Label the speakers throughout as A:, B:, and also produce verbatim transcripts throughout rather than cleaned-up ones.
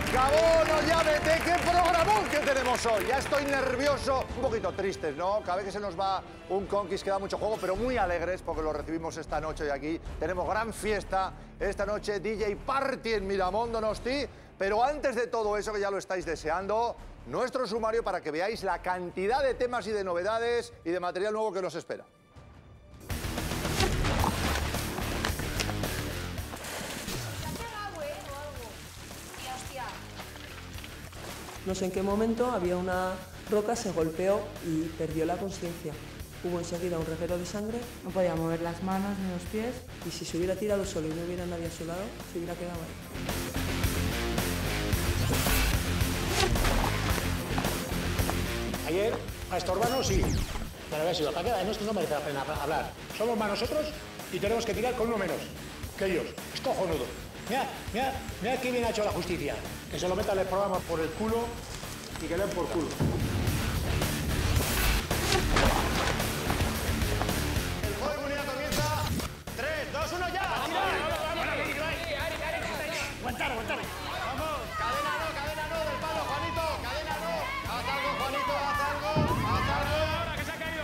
A: Cabono, ya vete, qué programón que tenemos hoy. Ya estoy nervioso, un poquito tristes, ¿no? Cada vez que se nos va un Conquist que da mucho juego, pero muy alegres porque lo recibimos esta noche y aquí tenemos gran fiesta. Esta noche D J Party en Miramón Donosti. Pero antes de todo eso, que ya lo estáis deseando, nuestro sumario para que veáis la cantidad de temas y de novedades y de material nuevo que nos espera.
B: No sé en qué momento había una roca, se golpeó y perdió la conciencia. Hubo enseguida un reguero de sangre.
C: No podía mover las manos ni los pies.
B: Y si se hubiera tirado solo y no hubiera nadie a su lado, se hubiera quedado ahí.
D: Ayer, a estorbarnos sí, pero a ver si lo que queda de nosotros no merece la pena hablar. Somos más nosotros y tenemos que tirar con uno menos que ellos. Es cojonudo. Mira, mira, mira qué bien ha hecho la justicia. Que se lo metan el programa por el culo y que le den por culo.
A: El juego de comunidad comienza. tres, dos, uno, ya.
D: Aguantar, aguantar.
A: Vamos, cadena no, cadena no, del palo, Juanito, cadena no. Haz algo, Juanito, haz algo, haz algo.
D: Ahora que se ha caído.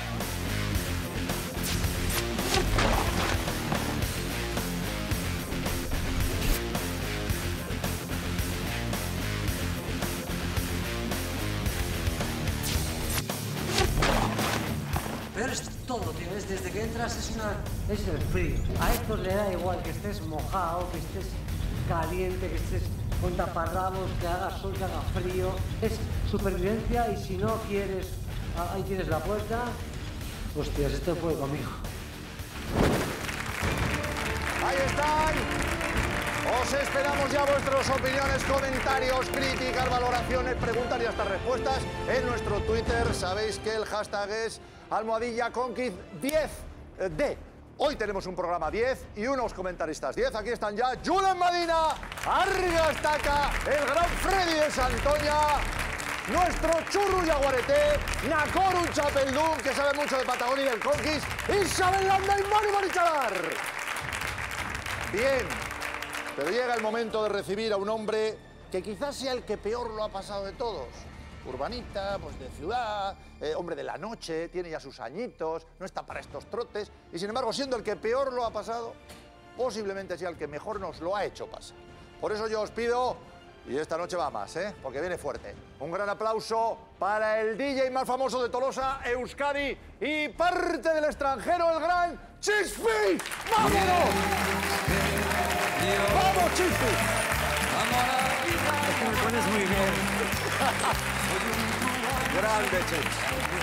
E: Pero es todo, tío, es desde que entras es una... es el frío. A estos le da igual que estés mojado, que estés caliente, que estés con taparrabos, que haga sol, que haga frío. Es supervivencia y si no quieres... ahí tienes la puerta. Hostias, esto fue conmigo.
A: Ahí están. Os esperamos ya vuestras opiniones, comentarios, críticas, valoraciones, preguntas y hasta respuestas en nuestro Twitter. Sabéis que el hashtag es almohadilla Conquist diez D. Hoy tenemos un programa diez y unos comentaristas diez. Aquí están ya Julen Medina, Argas Taca, el gran Freddy de Santoña, nuestro Churru Yaguareté, Nakoru Chapeldún, que sabe mucho de Patagonia y del Conquist, Isabel Landa y Manu Marichalar. Bien, pero llega el momento de recibir a un hombre que quizás sea el que peor lo ha pasado de todos. Urbanita, pues de ciudad, eh, hombre de la noche, tiene ya sus añitos, no está para estos trotes, y sin embargo, siendo el que peor lo ha pasado, posiblemente sea el que mejor nos lo ha hecho pasar. Por eso yo os pido, y esta noche va más, ¿eh? Porque viene fuerte, un gran aplauso para el D J más famoso de Tolosa, Euskadi, y parte del extranjero, el gran Chispi. ¡Vámonos! ¡Vamos, Chispi!
E: Es que me pones muy bien.
A: Grande, Chispi.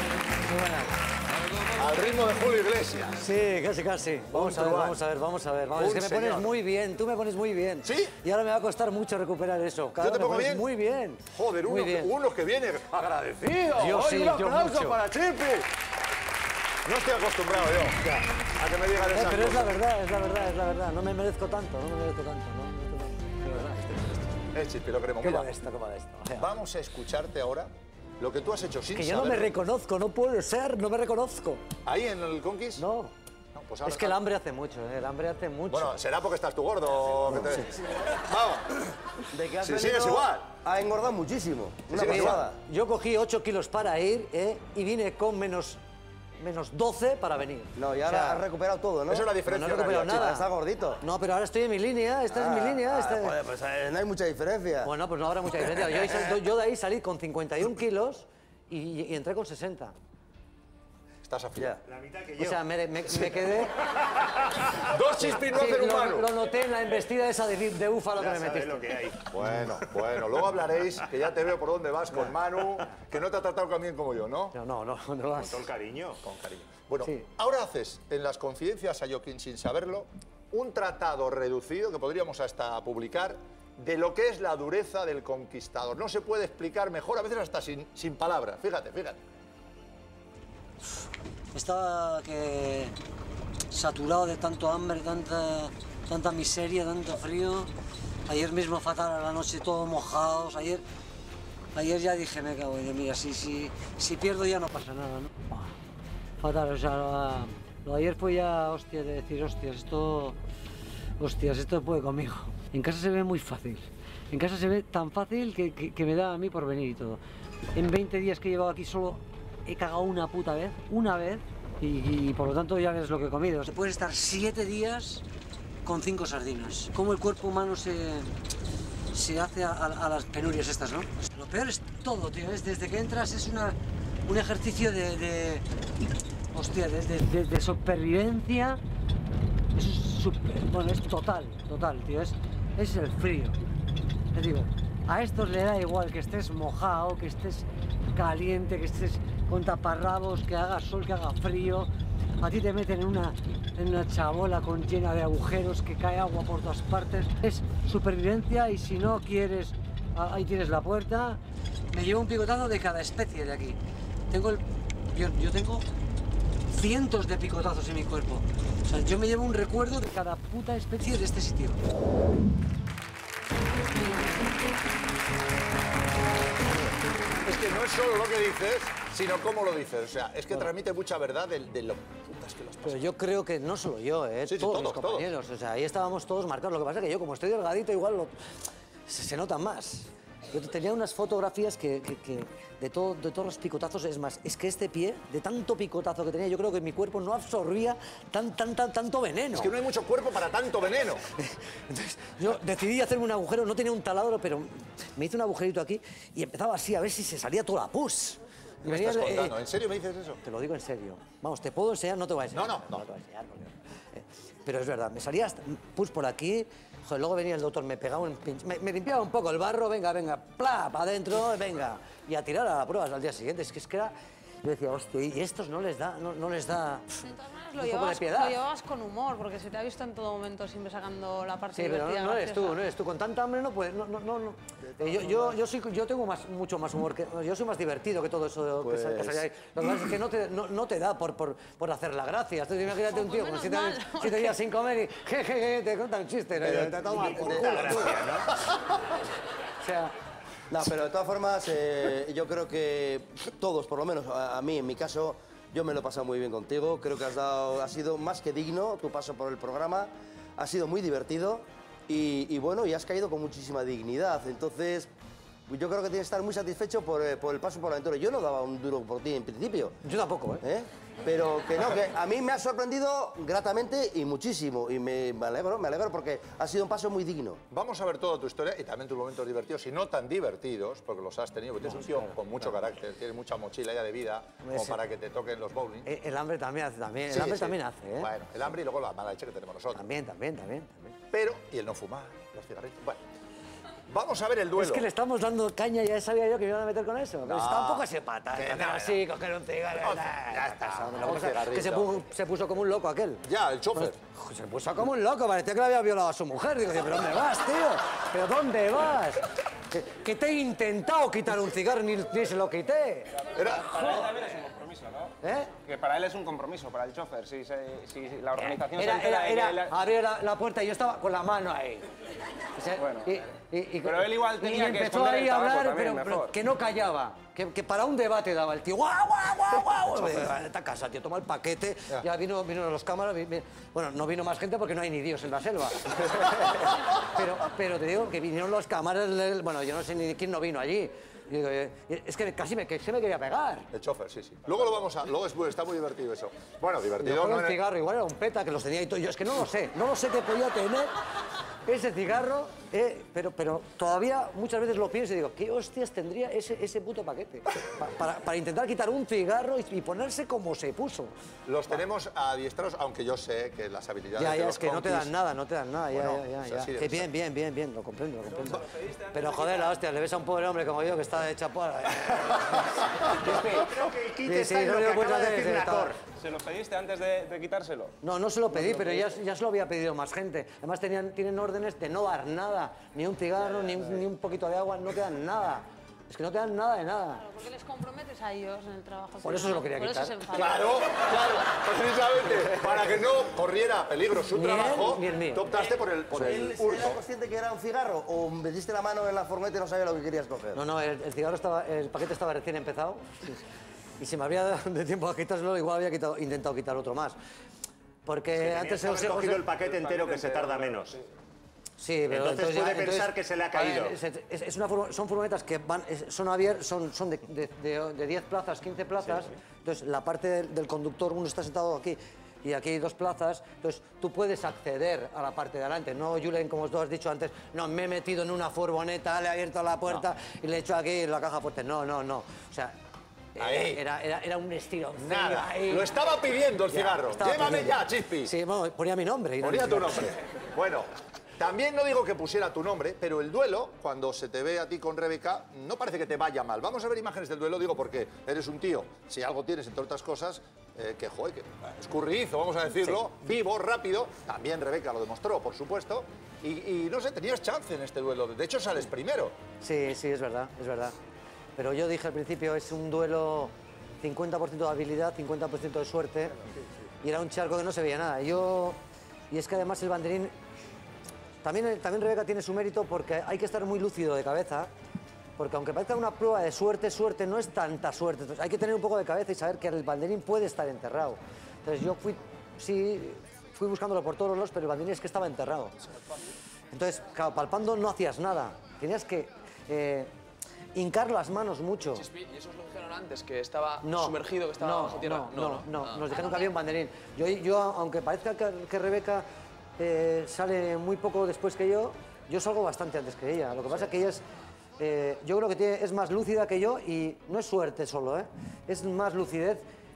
A: Al ritmo de Julio Iglesias.
E: Sí, casi, casi. Vamos a ver,
A: truán.
E: vamos a ver, vamos a ver. Vamos. Es
A: Un
E: que me pones
A: señor.
E: muy bien, tú me pones muy bien.
A: ¿Sí?
E: Y ahora me va a costar mucho recuperar eso. Cada
A: ¿Yo te
E: vez me
A: pongo
E: pones
A: bien?
E: Muy bien.
A: Joder,
E: muy
A: uno,
E: bien.
A: Que, uno que viene agradecido.
E: Yo
A: Hoy
E: sí,
A: un
E: yo
A: aplauso
E: mucho.
A: para Chispi. No estoy acostumbrado yo a que me digan
E: Eh,
A: esas
E: pero es la
A: cosas.
E: verdad, es la verdad, es la verdad. No me merezco tanto, no me merezco tanto. No me merezco tanto. De verdad.
A: Eh, Chispi, lo queremos.
E: Qué
A: Mira,
E: modesto, qué modesto. O sea,
A: vamos a escucharte ahora lo que tú has hecho sin
E: que yo no me
A: saberlo.
E: reconozco, no puede ser, no me reconozco.
A: Ahí en el Conquist.
E: No.
A: No, pues ahora-
E: Es que el hambre hace mucho, ¿eh? El hambre hace mucho.
A: Bueno, será porque estás tú gordo. que te... Vamos.
F: De que has
A: Si
F: venido
A: sigues igual.
F: Ha engordado muchísimo. Una
A: sigues
F: pasada.
E: Yo cogí ocho kilos para ir, ¿eh? Y vine con menos, menos doce para venir.
F: No, y
E: O
F: ahora
E: sea,
F: has recuperado todo, ¿no?
A: Es una
E: no,
A: diferencia.
E: no he recuperado
A: horaria,
E: nada.
F: Está gordito.
E: No, pero ahora estoy en mi línea, esta es mi línea.
F: Ah,
E: esta-
F: joder, pues eh, no hay mucha diferencia.
E: Bueno, pues no habrá mucha diferencia. Yo, ahí sal- yo de ahí salí con cincuenta y un kilos y, y entré con sesenta.
A: Estás afilado.
E: O sea, me, me- me quedé...
A: Dos Chispis no
E: Sí,
A: hacen
E: lo,
A: humano.
E: lo noté en la embestida esa de, de búfalo que me
A: sabes
E: metiste.
A: lo que hay. Bueno, bueno, luego hablaréis, que ya te veo por dónde vas con Manu, que no te ha tratado también como yo, ¿no?
E: No, no, no, no lo has-
A: Con cariño. Con cariño. Bueno,
E: Sí.
A: ahora haces en las confidencias a Joaquín, sin saberlo, un tratado reducido que podríamos hasta publicar de lo que es la dureza del conquistador. No se puede explicar mejor, a veces hasta sin, sin palabras. Fíjate, fíjate.
E: Estaba que saturado de tanto hambre, tanta, tanta miseria, tanto frío. Ayer mismo fatal a la noche, todos mojados. Ayer, ayer ya dije, me cago en, mira, si, si, si pierdo ya no pasa nada, ¿no? Fatal, o sea, lo, lo de ayer fue ya, hostia, de decir, hostias, esto, hostias, esto puede conmigo. En casa se ve muy fácil, En casa se ve tan fácil que, que, que me da a mí por venir y todo. En veinte días que he llevado aquí solo he cagado una puta vez, una vez, y, y por lo tanto ya ves lo que he comido. Se puede estar siete días con cinco sardinas. Cómo el cuerpo humano se, se hace a, a, a las penurias estas, ¿no? Lo peor es todo, tío, es desde que entras es una, un ejercicio de, de hostia, de, de, de, de supervivencia. Es, super, bueno, es total, total, tío, es, es el frío. Te digo, a estos le da igual que estés mojado, que estés caliente, que estés con taparrabos, que haga sol, que haga frío. A ti te meten en una, en una chabola con llena de agujeros, que cae agua por todas partes. Es supervivencia y si no quieres, ahí tienes la puerta. Me llevo un picotazo de cada especie de aquí. Tengo el, yo, yo tengo cientos de picotazos en mi cuerpo. O sea, yo me llevo un recuerdo de cada puta especie de este sitio.
A: Es que no es solo lo que dices, sino cómo lo dices. O sea, es que transmite mucha verdad de, de lo putas que los
E: Pero yo creo que no solo yo, ¿eh?
A: Sí, sí,
E: todos,
A: todos,
E: los compañeros.
A: todos.
E: O sea, ahí estábamos todos marcados. Lo que pasa es que yo, como estoy delgadito, igual lo, se, se nota más. Yo tenía unas fotografías que, que, que de, todo, de todos los picotazos, es más, es que este pie, de tanto picotazo que tenía, yo creo que mi cuerpo no absorbía tan, tan, tan, tanto veneno.
A: Es que no hay mucho cuerpo para tanto veneno.
E: Entonces, yo decidí hacerme un agujero, no tenía un taladro, pero me hice un agujerito aquí y empezaba así a ver si se salía toda la pus.
A: ¿Qué me estás contando? ¿En serio me dices eso?
E: Te lo digo en serio. Vamos, te puedo enseñar, no te voy a enseñar.
A: No, no, no.
E: No te voy a enseñar, porque, eh, pero es verdad, me salía hasta, pus por aquí. Joder, luego venía el doctor, me pegaba un pinche, me, me limpiaba un poco el barro, venga, venga, plap, adentro, venga, y a tirar a las pruebas al día siguiente. Es que, es que era, yo decía, hostia, y estos no les da, no, no les da
G: De todas maneras,
E: un
G: lo
E: poco de
G: llevabas,
E: piedad.
G: lo llevabas con humor, porque se te ha visto en todo momento siempre sacando la parte
E: Sí, pero
G: divertida.
E: no, no eres tú,
G: graciosa.
E: no eres tú. Con tanta hambre no puedes, no, no, no. no. Eh, yo, yo, yo, soy, yo tengo más, mucho más humor, que, yo soy más divertido que todo eso
A: Pues...
E: que, sal- que salía ahí. Lo que pasa es que no te, no, no te da por, por, por hacer la gracia. Entonces, imagínate
G: Oh,
E: un
G: pues
E: tío con
G: menos
E: siete,
G: mal,
E: años-
G: porque-
E: siete días sin comer y jejeje, te cuenta un chiste. ¿no?
F: Pero-
E: Te toma por
F: de-
E: culo,
F: de-
E: tú. O sea,
F: No, pero de todas formas, eh, yo creo que todos, por lo menos a, a mí, en mi caso, yo me lo he pasado muy bien contigo. Creo que has dado, ha sido más que digno tu paso por el programa. Ha sido muy divertido y, y bueno, y has caído con muchísima dignidad. Entonces, yo creo que tienes que estar muy satisfecho por, eh, por el paso por la aventura. Yo no daba un duro por ti en principio.
E: yo tampoco, ¿eh?
F: ¿Eh? Pero que no, que a mí me ha sorprendido gratamente y muchísimo. Y me, me alegro, me alegro porque ha sido un paso muy digno.
A: Vamos a ver toda tu historia y también tus momentos divertidos y no tan divertidos, porque los has tenido, porque tienes un tío con mucho carácter, tienes mucha mochila ya de vida, como
E: Ese-
A: para que te toquen los bowling.
E: El, el hambre también hace, también. El
A: Sí,
E: hambre
A: sí.
E: también hace, ¿eh?
A: Bueno, el hambre y luego la mala leche que tenemos nosotros.
E: También, también, también, también.
A: Pero, y el no fumar, los cigarritos. Bueno, vamos a ver el duelo.
E: Es que le estamos dando caña, ya sabía yo que me iban a meter con eso. Pero
A: No,
E: tampoco se pata.
A: que
E: hacer
A: nada.
E: así, coger un cigarro.
A: No,
E: nah,
A: ya está,
E: pasa,
A: un
E: la cosa
A: cigarrito.
E: que se puso, se puso como un loco aquel.
A: Ya, el chofer.
E: Pues, se puso como un loco, parecía que le había violado a su mujer. Digo, ¿pero dónde vas, tío? ¿Pero dónde vas? Que, que te he intentado quitar un cigarro ni, ni se lo quité.
A: Era...
H: Para él también es un compromiso, ¿no?
E: ¿Eh?
H: Que para él es un compromiso, para el chofer. Si, se- si la organización se
E: Era,
H: entera
E: era,
H: de que
E: era,
H: él-
E: abría la, la puerta y yo estaba con la mano ahí. O sea,
H: Bueno.
E: y- y- y-
H: Pero él igual
E: y
H: tenía que
E: empezó
H: esconder
E: ahí
H: el
E: a
H: tabaco
E: hablar,
H: también,
E: pero, pero
H: mejor.
E: que no callaba. Que, que para un debate daba el tío. ¡Guau, guau, guau, guau! Vete a casa, tío, toma el paquete. Ya vino, vino los cámaras. vi- vi- bueno, no vino más gente porque no hay ni Dios en la selva. pero, pero te digo que vinieron los cámaras. el- Bueno, yo no sé ni quién no vino allí. Y digo, eh, es que casi me, que se me quería pegar.
A: El chofer, sí, sí. Luego lo vamos a... Luego es, está muy divertido eso. Bueno, divertido...
E: Yo
A: no
E: un
A: en el-
E: cigarro, igual era un peta que los tenía y todo. Yo es que no lo sé, no lo sé qué podía tener ese cigarro, eh, pero, pero todavía muchas veces lo pienso y digo, ¿qué hostias tendría ese, ese puto paquete? Pa- para, para intentar quitar un cigarro y, y ponerse como se puso.
A: Los tenemos adiestrados, aunque yo sé que las habilidades
E: Ya,
A: de
E: ya,
A: los
E: es que no te
A: compis-
E: dan nada, no te dan nada, ya,
A: Bueno,
E: ya,
A: pues
E: ya.
A: así
E: ya.
A: debe
E: Que bien,
A: ser.
E: bien, bien, bien, lo comprendo, lo comprendo. Pero joder, la hostia, le ves a un pobre hombre como yo que está de chapar.
D: Yo creo que el kit
E: Sí,
D: está
E: sí,
D: en
E: no
D: lo
E: le
D: que
E: puedes
D: acaba de
E: hacer,
D: decir
E: sí, está-
D: Nacor.
H: ¿Se lo pediste antes de, de quitárselo?
E: No, no se lo pedí, pero ya, ya se lo había pedido más gente. Además tenían, tienen órdenes de no dar nada, ni un cigarro, ni un, ni un poquito de agua, no te dan nada. Es que no te dan nada de nada.
G: Claro, porque les comprometes a ellos en el trabajo.
E: Por eso se lo quería
G: Por
E: quitar.
G: Eso se enfada.
A: Claro, claro, precisamente, para que no corriera peligro su
E: Ni él,
A: trabajo,
E: ni el mío.
A: tú optaste por el, por el
F: ¿Él
A: hurto.
F: era consciente que era un cigarro o metiste la mano en la furgoneta y no sabía lo que querías coger?
E: No, no, el, el cigarro estaba, el paquete estaba recién empezado y si me habría dado de tiempo a quitárselo, igual había quitado- intentado quitar otro más. Porque antes se
I: Tenías que haber cogido el paquete entero que se tarda menos.
E: Sí, pero
I: entonces,
E: entonces
I: puede
E: ya-
I: pensar
E: entonces-
I: que se le ha
E: a
I: caído.
E: ver, es, es- es una furgo- son furgonetas que van, es- son abiertas, son, son de, de, de- de diez plazas, quince plazas.
I: Sí, sí.
E: Entonces, la parte del, del conductor, uno está sentado aquí y aquí hay dos plazas. Entonces, tú puedes acceder a la parte de adelante. No, Julen, como tú has dicho antes, no, me he metido en una furgoneta, le he abierto la puerta y le he hecho aquí la caja fuerte. No, no, no. O sea,
I: Ahí.
E: era, era, era un estilo.
I: Nada, lo estaba pidiendo el cigarro. Llévame ya, Chispi.
E: Sí, bueno, ponía mi nombre. y no
A: Ponía
E: mi
A: tu
E: cigarro.
A: nombre. Bueno, también no digo que pusiera tu nombre, pero el duelo, cuando se te ve a ti con Rebeca, no parece que te vaya mal. Vamos a ver imágenes del duelo, digo, porque eres un tío, si algo tienes, entre otras cosas, eh, que, joder, que escurridizo, vamos a decirlo, vivo, rápido. También Rebeca lo demostró, por supuesto. Y, y no sé, tenías chance en este duelo. De hecho, sales primero.
E: Sí, sí, es verdad, es verdad. Pero yo dije al principio, es un duelo cincuenta por ciento de habilidad, cincuenta por ciento de suerte. Y era un charco que no se veía nada. Yo, y es que además el banderín... También, también Rebeca tiene su mérito porque hay que estar muy lúcido de cabeza. Porque aunque parezca una prueba de suerte, suerte no es tanta suerte. Entonces, hay que tener un poco de cabeza y saber que el banderín puede estar enterrado. Entonces yo fui, sí, fui buscándolo por todos los lados, pero el banderín es que estaba enterrado. Entonces, claro, palpando no hacías nada. Tenías que eh, hincar las manos mucho.
J: Chispi, ¿y eso os lo dijeron antes? ¿Que estaba
E: No,
J: sumergido, que estaba
E: no,
J: bajo tierra?
E: No, no, no,
J: Ah.
E: nos dijeron que había un banderín. Yo, yo aunque parezca que, que Rebeca eh, sale muy poco después que yo, yo salgo bastante antes que ella. Lo que pasa es que ella es, eh, yo creo que tiene, es más lúcida que yo y no es suerte solo, ¿eh? Es más lucidez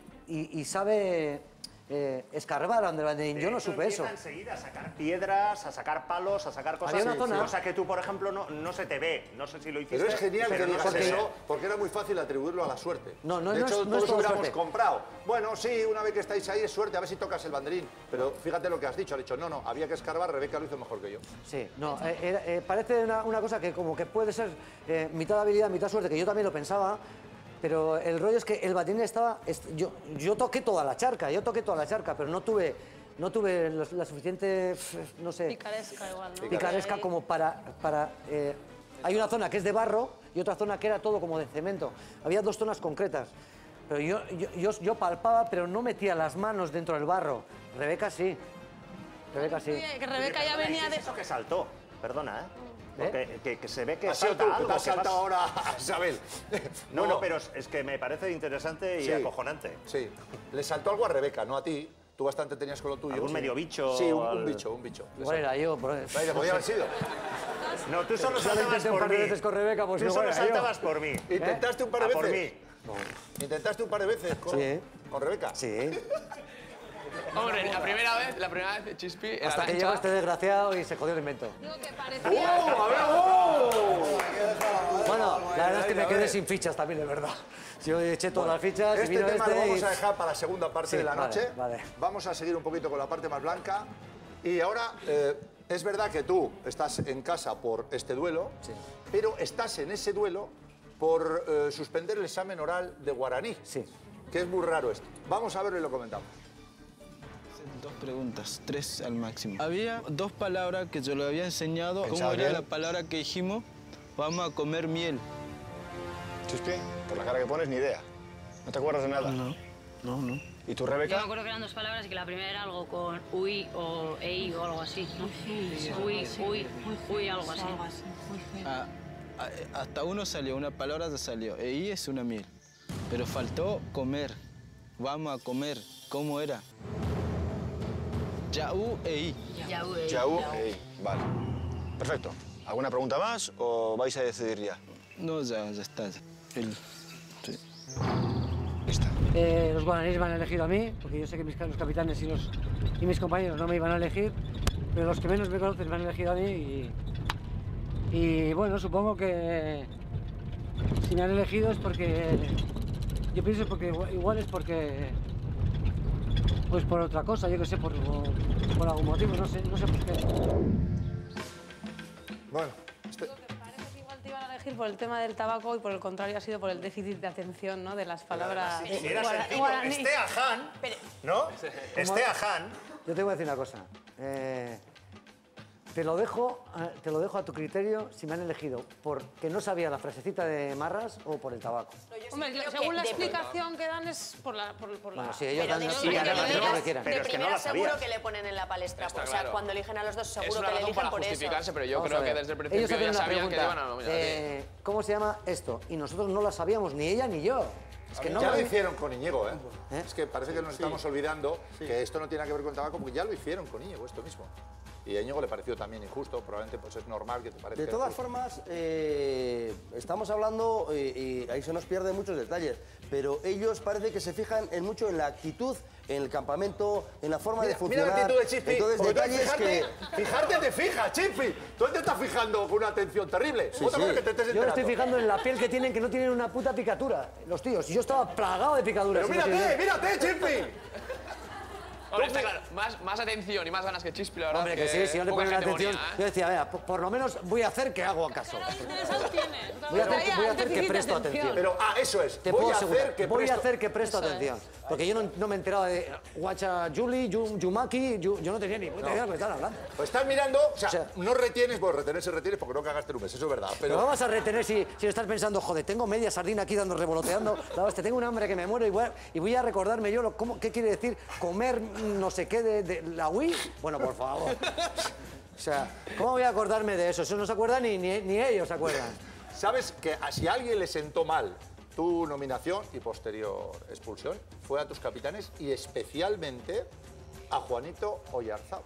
E: y, y sabe eh, escarbar donde el banderín. Yo no supe eso.
I: Empieza enseguida a sacar piedras, a sacar palos, a sacar cosas.
E: Había una zona-
I: Cosa que tú, por ejemplo, no, no se te ve. No sé si lo hiciste.
A: Pero es genial
I: pero
A: que
I: no
A: digas
I: se te
A: eso,
I: ve.
A: porque era muy fácil atribuirlo a la suerte.
E: No, no,
A: de
E: no
A: hecho,
E: es- no
A: todos
E: es solo
A: hubiéramos
E: suerte.
A: comprado. Bueno, sí, una vez que estáis ahí es suerte, a ver si tocas el banderín. Pero fíjate lo que has dicho, has dicho, no, no, había que escarbar, Rebeca lo hizo mejor que yo.
E: Sí, no, eh, era- eh, parece una, una cosa que como que puede ser eh, mitad habilidad, mitad suerte, que yo también lo pensaba, pero el rollo es que el banderín estaba... est- yo, yo toqué toda la charca, yo toqué toda la charca, pero no tuve, no tuve los- la suficiente, pf, no sé...
G: Picaresca igual, ¿no?
E: picaresca
G: Ahí.
E: como para... para eh, hay una zona que es de barro y otra zona que era todo como de cemento. Había dos zonas concretas. Pero yo, yo, yo, yo palpaba, pero no metía las manos dentro del barro. Rebeca sí. Rebeca sí.
G: Oye, que Rebeca
I: Oye,
G: ya
I: perdona,
G: venía
I: ¿qué
G: de...
I: es eso que saltó? Perdona, ¿eh? Porque que, que se ve que
A: Has sido
I: salta
A: tú, que
I: algo.
A: te has
I: ¿qué
A: saltado
I: pasa?
A: ahora a Isabel.
I: No,
A: Bueno,
I: no, pero es- es que me parece interesante y
A: Sí.
I: acojonante.
A: Sí, le saltó algo a Rebeca, no a ti. Tú bastante tenías con lo tuyo.
I: ¿Algún
A: sí.
I: medio bicho?
A: Sí, un, un
I: Al-
A: bicho, un bicho.
E: Igual era yo. Por...
A: Ahí le podía haber sido.
I: No, tú solo
E: Ya lo
I: saltabas
E: intenté un
I: por
E: par de
I: mí.
E: veces con Rebeca, pues
I: tú
E: igual
I: solo
E: era yo.
I: saltabas por mí.
A: ¿Intentaste un par de
I: Ah, por
A: veces?
I: mí.
A: ¿Intentaste un par de veces con,
E: Sí.
A: con Rebeca?
E: Sí.
J: Hombre, la primera vez, la primera vez, Chispi, en la
E: Hasta que
J: lancha-
E: llegó este desgraciado y se jodió el invento.
G: Digo que
A: ¡Oh!
G: parecía...
A: ¡A ver! ¡Oh!
E: Bueno, la verdad es que me
A: a ver.
E: quedé sin fichas también, de verdad. Yo eché todas las fichas y
A: Este
E: vino
A: tema
E: este
A: lo vamos
E: y...
A: a dejar para la segunda parte
E: Sí,
A: de la
E: vale,
A: noche.
E: vale.
A: Vamos a seguir un poquito con la parte más blanca. Y ahora, eh, es verdad que tú estás en casa por este duelo, pero estás en ese duelo por eh, suspender el examen oral de guaraní.
E: Sí.
A: Que es muy raro esto. Vamos a verlo y lo comentamos.
K: Dos preguntas, tres al máximo. Había dos palabras que yo le había enseñado. ¿Cómo
L: ¿Pensaba
K: era
L: bien?
K: la palabra que dijimos? Vamos a comer miel.
L: Chispi, por la cara que pones, ni idea. ¿No te acuerdas de nada?
K: No, no, no.
L: ¿Y tú,
M: Yo me
L: Rebeca?
M: acuerdo que eran dos palabras y que la primera era algo con uy o ei o algo así, ¿no? Uy, uy, uy, algo así.
K: Ah, ah, hasta uno salió, una palabra ya salió. Eí es una miel. Pero faltó comer. Vamos a comer. ¿Cómo era? Yaú eí.
M: Yaú, ei.
L: Yaú, ey, vale. Perfecto. ¿Alguna pregunta más o vais a decidir ya?
K: No, ya, ya está. ya. El- sí.
L: Lista.
E: Eh, los guaraníes me han elegido a mí, porque yo sé que mis, los capitanes y, los, y mis compañeros no me iban a elegir, pero los que menos me conocen me han elegido a mí y, y bueno, supongo que si me han elegido es porque, yo pienso porque igual, igual es porque, pues por otra cosa, yo que sé, por, por algún motivo, no sé, no sé por qué.
A: Bueno, este...
G: Parece que igual te iban a elegir por el tema del tabaco y por el contrario ha sido por el déficit de atención, ¿no? De las palabras...
I: Si si era
G: guara-
I: sencillo,
G: guaraní.
I: Estea Han, ¿no? Estea Han.
E: Yo te voy a decir una cosa. Eh, Te lo, dejo, te lo dejo a tu criterio si me han elegido porque no sabía la frasecita de Marras o por el tabaco.
G: No, Hombre, sí según la explicación que dan es por la... Por, por
E: bueno,
G: la...
E: sí, ellos
N: pero
E: dan
N: de,
E: sí, dan lo que quieran.
N: de
E: Pero es que no
N: primera
E: la
N: seguro
E: sabías.
N: que le ponen en la palestra.
J: Está
N: O sea,
J: claro.
N: cuando eligen a los dos seguro
J: Es una
N: que le
J: razón
N: eligen
J: para
N: por eso.
J: justificarse, pero yo
E: Vamos
J: creo
E: a ver.
J: que desde el
E: Ellos
J: principio
E: hacen
J: ya
E: una
J: sabían que
E: pregunta,
J: iban a nominar a ti.
E: eh, ¿cómo se llama esto? Y nosotros no la sabíamos, ni ella ni yo. Es que no
I: ya
E: lo-
I: lo hicieron con Íñigo, ¿eh?
E: ¿Eh?
I: Es que parece que nos
E: Sí.
I: estamos olvidando que esto no tiene nada que ver con el tabaco, porque ya lo hicieron con Íñigo, esto mismo. Y a Íñigo le pareció también injusto, probablemente pues es normal que te parezca.
F: De todas
I: injusto.
F: formas, eh, estamos hablando, y, y ahí se nos pierden muchos detalles, pero ellos parece que se fijan en mucho en la actitud, en el campamento, en la forma
I: Mira,
F: de funcionar.
I: mira la actitud de Chispi.
F: Entonces,
I: porque tú
F: detalles
I: fijarte,
F: que...
I: Fijarte te fija, Chispi. Tú te estás fijando con una atención terrible.
F: Sí,
I: Otra
F: sí.
I: cosa que te estés
E: Yo me
I: enterando.
E: estoy fijando en la piel que tienen, que no tienen una puta picatura. Los tíos, y yo estaba plagado de picaduras.
I: Pero
E: y no
I: mírate,
E: tienen-
I: mírate, Chispi.
J: Hombre, está claro, más, más atención y más ganas que Chispi, la verdad.
E: Hombre, que sí, si yo le
J: poca
E: pongo la
J: gente
E: atención,
J: ponía, ¿eh?
E: yo decía, vea, por, por lo menos voy a hacer que hago caso. Voy a hacer,
G: Traía
E: voy a hacer que
G: déficit de
E: presto
G: atención.
E: atención.
I: Pero, ah, eso es.
E: Te
I: voy
E: puedo
I: a
E: asegurar,
I: hacer que
E: voy
I: presto...
E: a hacer que presto
G: Eso es.
E: atención. Porque yo no, no me he enterado de Guacha Juli, Yu- Yumaki, Yu- yo no tenía ni puta idea de lo que estaban hablando.
I: Pues estás mirando, o sea,
E: O sea,
I: no retienes, bueno, retener se retienes porque no cagaste en un mes, eso es verdad.
E: Pero
I: Pero
E: vamos a retener si, si estás pensando, joder, tengo media sardina aquí dando revoloteando, la hostia, tengo un hambre que me muero y voy a, y voy a recordarme yo lo, cómo, qué quiere decir comer no sé qué de, de la Wii. Bueno, por favor. O sea, ¿cómo voy a acordarme de eso? Eso no se acuerdan ni, ni, ni ellos se acuerdan.
I: sabes que a- si a alguien le sentó mal tu nominación y posterior expulsión, fue a tus capitanes y especialmente a Juanito Oyarzábal.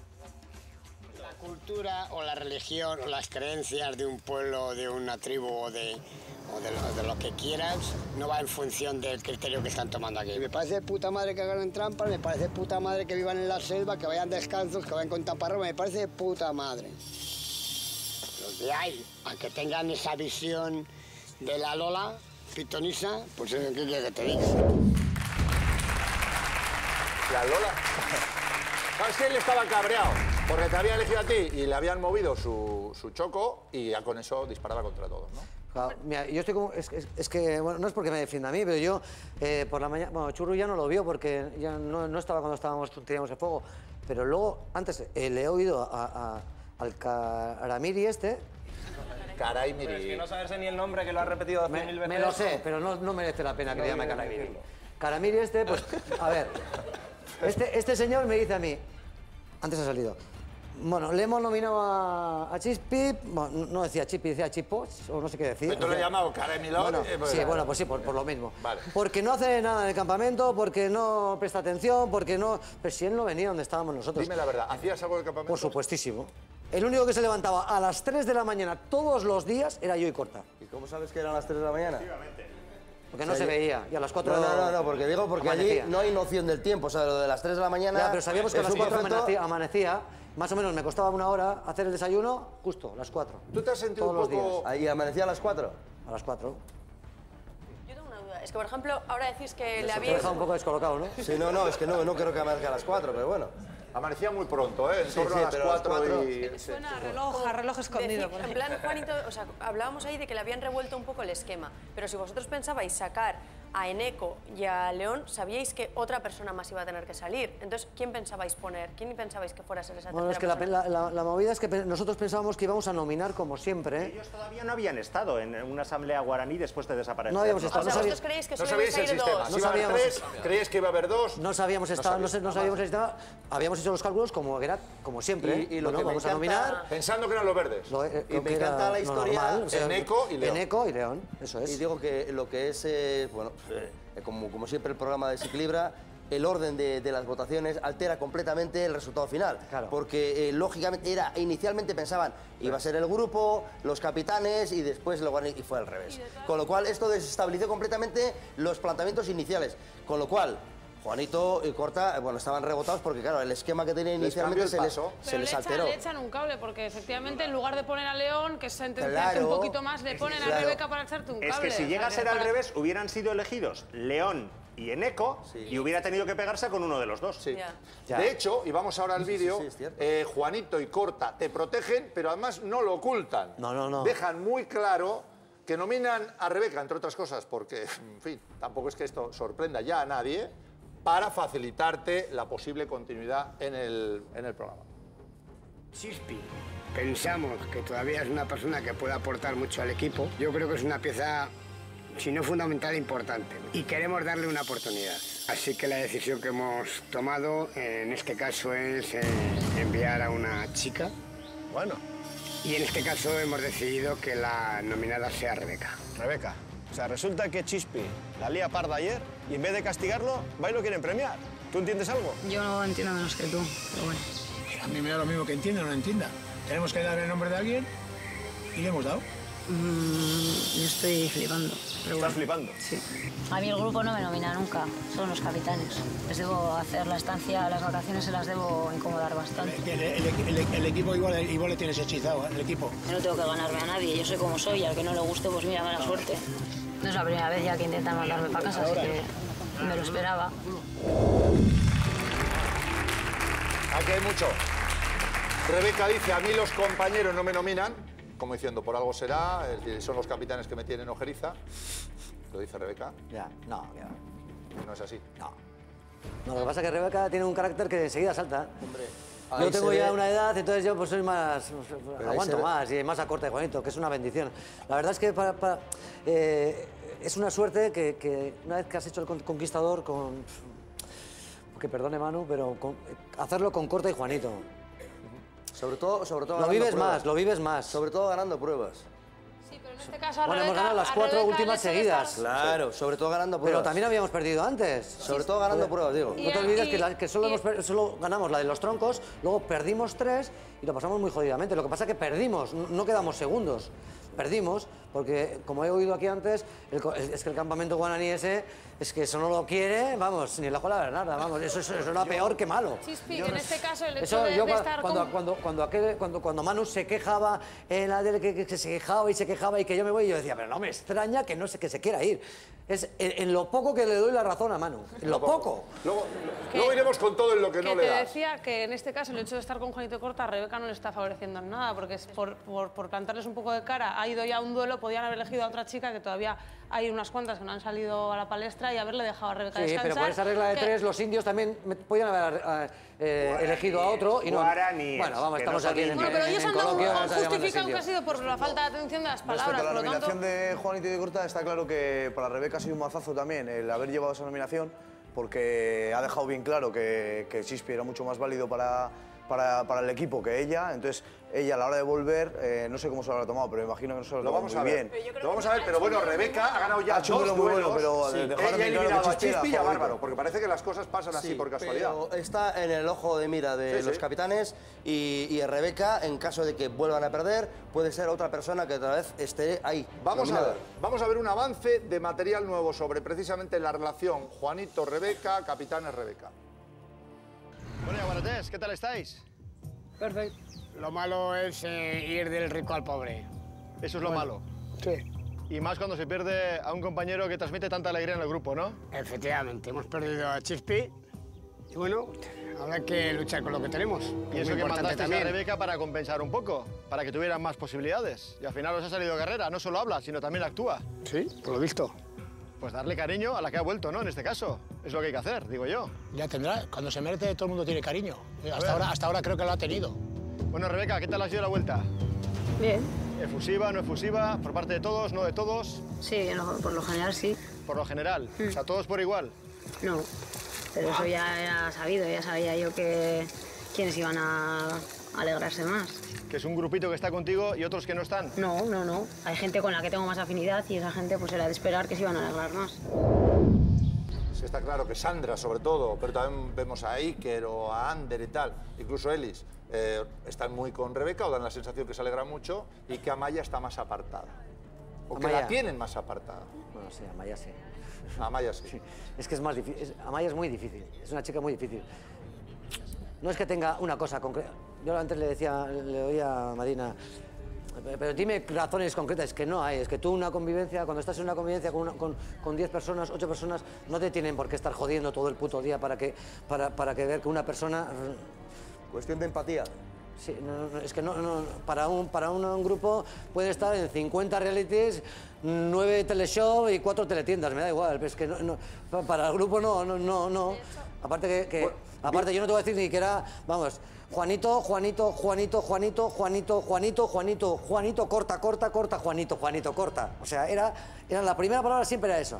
O: La cultura o la religión o las creencias de un pueblo, de una tribu o de, o de, lo, de lo que quieras no va en función del criterio que están tomando aquí. Me parece de puta madre que hagan trampas, me parece de puta madre que vivan en la selva, que vayan descalzos, que vayan con taparrabos, me parece de puta madre. Los de ahí, aunque tengan esa visión de la Lola pitonisa, pues ¿qué quieres que te diga?
I: La Lola. ¿Sabes que él estaba cabreado? Porque te había elegido a ti y le habían movido su, su choco y ya con eso disparaba contra todos, ¿no?
E: Claro, mira, yo estoy como. Es, es- es que, bueno, no es porque me defienda a mí, pero yo eh, por la mañana. Bueno, Churru ya no lo vio porque ya no, no estaba cuando estábamos, teníamos el fuego. Pero luego, antes, eh, le he oído a, a- al Caramiri este.
I: Caray,
H: Pero es
I: miri.
H: que no saberse ni el nombre, que lo ha repetido cien
E: Me,
H: mil veces.
E: me lo sé, pero no, no merece la pena que
H: No
E: le llame
H: quiero
E: Caramiri.
H: decirlo.
E: Caramiri este, pues, a ver. Este, este señor me dice a mí. Antes ha salido. Bueno, le hemos nominado a, a Chispi, bueno, no decía Chispi, decía Chipos, o no sé qué decir.
I: Pero tú le
E: O sea,
I: has llamado Caray Milón,
E: Bueno,
I: eh, pues,
E: sí,
I: claro.
E: bueno, pues sí, por, por lo mismo.
I: Vale.
E: Porque no hace nada en el campamento, porque no presta atención, porque no... Pero si él no venía donde estábamos nosotros.
I: Dime la verdad, ¿hacías algo del campamento?
E: Por supuestísimo. El único que se levantaba a las tres de la mañana todos los días era yo y Corta.
F: ¿Y cómo sabes que eran las tres de la mañana?
E: Porque no
F: O sea,
E: se
F: yo-
E: veía. Y a las cuatro
F: No, no, no, no, porque digo, porque
E: amanecía.
F: allí no hay noción del tiempo. O sea, lo de las tres de la mañana...
E: Ya, pero sabíamos que a
F: es
E: las
F: un
E: cuatro
F: concepto-
E: amanecía, amanecía. Más o menos me costaba una hora hacer el desayuno, justo, a las cuatro.
I: ¿Tú te has sentido
E: Todos
I: un
E: los
I: poco...?
E: días.
F: Ahí amanecía a las cuatro.
E: A las cuatro.
N: Yo tengo una duda. Es que, por ejemplo, ahora decís que le
E: Te he
N: habíais...
E: dejado un poco descolocado, ¿no?
F: Sí, no, no, es que no, no creo que amanezca a las cuatro, pero bueno.
I: Amanecía muy pronto, ¿eh? En
F: Sí,
I: torno
F: sí,
I: a las
F: pero a las
I: cuatro
F: cuatro-
I: y...
G: Suena a reloj, a reloj escondido.
N: Decir,
G: por
N: en
G: ahí.
N: plan, Juanito, o sea, hablábamos ahí de que le habían revuelto un poco el esquema, pero si vosotros pensabais sacar a Eneco y a León, sabíais que otra persona más iba a tener que salir. Entonces, ¿quién pensabais poner? ¿Quién pensabais que fuera a ser esa
E: Bueno, es que
N: tercera
E: la,
N: persona?
E: la- la- la movida es que pe- nosotros pensábamos que íbamos a nominar como siempre. ¿eh?
P: Ellos todavía no habían estado en una asamblea guaraní después de desaparecer.
E: No habíamos estado,
N: O sea,
E: no
N: ¿vosotros
E: sabía-
N: creéis que
I: No
N: solo ibais
I: sabíais
N: a
I: el
N: ir
I: sistema.
N: dos?
I: Si
E: No
I: iba a haber
E: sabíamos.
I: tres, creíais que iba a haber dos.
E: No sabíamos estado, no, sé- no sabíamos estado. Habíamos hecho los cálculos como era, como siempre.
F: Y- y lo
E: Bueno,
F: que me
E: vamos a
F: encanta-
E: nominar.
I: Pensando que eran los verdes.
E: Lo, eh,
F: Y
E: lo
F: me
E: que era
F: encanta la
E: lo
F: historia
E: normal, o sea,
I: Eneco y León.
E: Eneco y León, eso es.
F: Y digo que lo que es, eh, bueno, eh, como, como siempre el programa desequilibra, el orden de, de las votaciones altera completamente el resultado final.
E: Claro.
F: Porque eh, lógicamente era, inicialmente pensaban, iba a ser el grupo, los capitanes y después el guarani, y fue al revés. Con lo cual esto desestabilizó completamente los planteamientos iniciales. Con lo cual, Juanito y Corta, eh, bueno, estaban rebotados porque claro, el esquema que tenían
I: Les cambió
F: inicialmente
I: el
F: se les,
I: paso.
F: se
G: Pero
F: les
G: le, echan,
F: alteró.
G: le echan un cable, porque efectivamente en lugar de poner a León, que es sentenciarte
F: Claro.
G: un poquito más, le ponen
F: Claro.
G: a Rebeca para echarte un cable.
P: Es que si
G: O sea,
P: llega a ser al
G: para-
P: revés, hubieran sido elegidos León y Eneco y hubiera tenido que pegarse con uno de los dos.
I: Sí.
N: Ya.
E: Ya.
I: De hecho, y vamos ahora al
F: Sí, sí,
I: vídeo,
F: sí, es cierto.
I: eh, Juanito y Corta te protegen, pero además no lo ocultan.
E: No, no, no.
I: Dejan muy claro que nominan a Rebeca, entre otras cosas, porque, en fin, tampoco es que esto sorprenda ya a nadie, para facilitarte la posible continuidad en el, en el programa.
O: Chispi, pensamos que todavía es una persona que puede aportar mucho al equipo. Yo creo que es una pieza, si no fundamental, importante. Y queremos darle una oportunidad. Así que la decisión que hemos tomado en este caso es eh, enviar a una chica.
L: Bueno.
O: Y en este caso hemos decidido que la nominada sea Rebeca.
L: Rebeca. O sea, resulta que Chispi la lía parda ayer y en vez de castigarlo, va y lo quieren premiar. ¿Tú entiendes algo?
M: Yo no entiendo menos que tú, pero bueno.
D: A mí me da lo mismo que entienda o no entienda. Tenemos que dar el nombre de alguien y le hemos dado.
M: Mm, yo estoy flipando. Pero
L: ¿Estás
M: bueno.
L: flipando?
M: Sí. A mí el grupo no me nomina nunca, son los capitanes. Les debo hacer la estancia, las vacaciones se las debo incomodar bastante.
D: El, el- el- el equipo igual, igual le tienes hechizado, ¿eh? El equipo.
M: Yo no tengo que ganarme a nadie, yo soy como soy, y al que no le guste, pues mira, mala suerte. No es la primera vez ya que intentan mandarme para casa, así que me lo esperaba.
I: Aquí hay mucho. Rebeca dice, a mí los compañeros no me nominan, como diciendo, por algo será, es decir, son los capitanes que me tienen ojeriza. Lo dice Rebeca.
E: Ya, no, ya.
I: No es así.
E: No. No, lo que pasa es que Rebeca tiene un carácter que enseguida salta.
F: Hombre,
E: Yo
F: ahí
E: tengo
F: se
E: ya
F: ve-
E: una edad, entonces yo pues soy más...
F: ahí
E: aguanto
F: se ve-
E: más y más acorde, Juanito, que es una bendición. La verdad es que para, para, eh, es una suerte que, que una vez que has hecho el con- conquistador con... Que perdone Manu, pero con- hacerlo con Corta y Juanito.
F: Sobre todo, sobre todo
E: Lo
F: ganando
E: vives
F: pruebas.
E: más, lo vives más.
F: Sobre todo ganando pruebas.
G: Sí, pero en este caso a
E: Bueno, hemos
G: Rebeca-
E: ganado las
G: a
E: cuatro
G: Rebeca
E: últimas
G: el hecho de estar-
E: seguidas.
F: Claro, sobre todo ganando pruebas.
E: Pero también habíamos perdido antes.
F: Sobre todo ganando pruebas, digo.
E: No te olvides que, la- que solo, hemos per- solo ganamos la de los troncos, luego perdimos tres y lo pasamos muy jodidamente. Lo que pasa es que perdimos, no no quedamos segundos. Perdimos, porque como he oído aquí antes, el co- es es que el campamento guananí ese, es que eso no lo quiere, vamos, ni el ajo de la Bernarda, vamos, eso, eso, eso era peor que malo.
G: Chispi, que en este caso el hecho
E: Eso,
G: de,
E: yo
G: de
E: cua-
G: estar
E: cuando,
G: con...
E: cuando, cuando, aquel- cuando, cuando Manu se quejaba, en la del que, que se quejaba y se quejaba y que yo me voy, yo decía, pero no me extraña que no sé que se quiera ir. Es en, en lo poco que le doy la razón a Manu, en lo poco.
I: Luego,
G: Que-
I: luego iremos con todo en lo que,
G: Que
I: no
G: te
I: le das.
G: decía que en este caso el hecho de estar con Juanito Corta a Rebeca no le está favoreciendo en nada, porque es por, por, por plantarles un poco de cara, ha ido ya a un duelo, podían haber elegido a otra chica que todavía hay unas cuantas que no han salido a la palestra y haberle dejado a Rebeca
E: Sí,
G: descansar.
E: pero por esa regla de
G: que-
E: tres los indios también me- podían haber eh, eh, elegido a otro y no...
P: guaraníes,
E: Bueno, vamos,
P: que
E: estamos
P: no son
E: aquí en,
G: Bueno, pero
E: en,
G: ellos
E: en
G: han, dado-
E: coloquio,
G: han
E: vamos a llamarles
G: justificado que ha
E: indios.
G: sido por la falta de atención de las palabras,
Q: Respecto a la
G: por lo tanto...
Q: nominación de Juanito y de Corta, está claro que para Rebeca ha sido un mazazo también el haber llevado esa nominación, porque ha dejado bien claro que, que Chispi era mucho más válido para, para, para el equipo que ella. Entonces, ella a la hora de volver, eh, no sé cómo se lo habrá tomado, pero me imagino que no se lo ha
I: Lo
Q: tomado
I: vamos
Q: muy
I: a ver.
Q: bien.
I: Lo vamos a ver, pero bueno, Rebeca ha ganado ya
Q: Ha hecho un
I: dos
Q: duelo muy bueno,
I: duelos.
Q: pero
I: Sí.
Q: dejaron
I: Ella ha
Q: bien claro
I: eliminado
Q: que
I: a
Q: Chispi era
I: Chispi y a
Q: favorito.
I: Bárbaro, porque parece que las cosas pasan así
F: Sí,
I: por casualidad.
F: pero está en el ojo de mira de
I: Sí,
F: los
I: sí.
F: capitanes y, y Rebeca, en caso de que vuelvan a perder, puede ser otra persona que otra vez esté ahí.
I: Vamos a
F: nominada.
I: ver, vamos a ver un avance de material nuevo sobre precisamente la relación Juanito-Rebeca, capitanes-Rebeca.
L: Bueno, Guaratés, ¿qué tal estáis?
O: Perfecto. Lo malo es eh, ir del rico al pobre.
L: Eso es lo malo.
O: Sí.
L: Y más cuando se pierde a un compañero que transmite tanta alegría en el grupo, ¿no?
O: Efectivamente, hemos perdido a Chispi y bueno, habrá que luchar con lo que tenemos.
L: Y
O: es
L: eso
O: muy
L: que
O: importante
L: mandaste a
O: también.
L: Rebeca para compensar un poco, para que tuvieran más posibilidades. Y al final os ha salido carrera, no solo habla, sino también actúa.
O: Sí, por lo visto.
L: Pues darle cariño a la que ha vuelto, ¿no? En este caso. Es lo que hay que hacer, digo yo.
D: Ya tendrá, cuando se merece todo el mundo tiene cariño.
L: A
D: Hasta
L: ver.
D: ahora, hasta ahora creo que lo ha tenido.
L: Bueno, Rebeca, ¿qué tal ha sido la vuelta?
M: Bien.
L: ¿Efusiva, no efusiva? ¿Por parte de todos, no de todos?
M: Sí, no, por lo general sí.
L: Por lo general. O sea, todos por igual.
M: No, pero eso ya era sabido, ya sabía yo que quiénes iban a alegrarse más.
L: Que es un grupito que está contigo y otros que no están.
M: No, no, no. Hay gente con la que tengo más afinidad y esa gente pues era de esperar que se iban a alegrar más.
I: Sí, está claro que Sandra, sobre todo, pero también vemos a Iker o a Ander y tal, incluso Elis, eh, están muy con Rebeca o dan la sensación que se alegra mucho y que Amaya está más apartada. O que
E: Amaya.
I: la tienen más apartada.
E: Bueno, sí, Amaya sí.
I: Amaya sí.
E: Es que es más difícil, Amaya es muy difícil, es una chica muy difícil. No es que tenga una cosa concreta. Yo antes le decía, le oía a Marina, pero dime razones concretas, es que no hay, es que tú una convivencia, cuando estás en una convivencia con, una- con, con diez personas, ocho personas, no te tienen por qué estar jodiendo todo el puto día para que, para, para que ver que una persona...
F: Cuestión de empatía.
E: Sí, no, no, es que no, no, para, un, para un, un grupo puede estar en cincuenta realities, nueve teleshows y cuatro teletiendas, me da igual. Es que no, no, para el grupo no, no, no. no. Aparte que, que bueno, aparte yo no te voy a decir ni que era, vamos, Juanito, Juanito, Juanito, Juanito, Juanito, Juanito, Juanito, Juanito, corta, corta, corta, Juanito, Juanito, corta. O sea, era, era la primera palabra siempre era eso.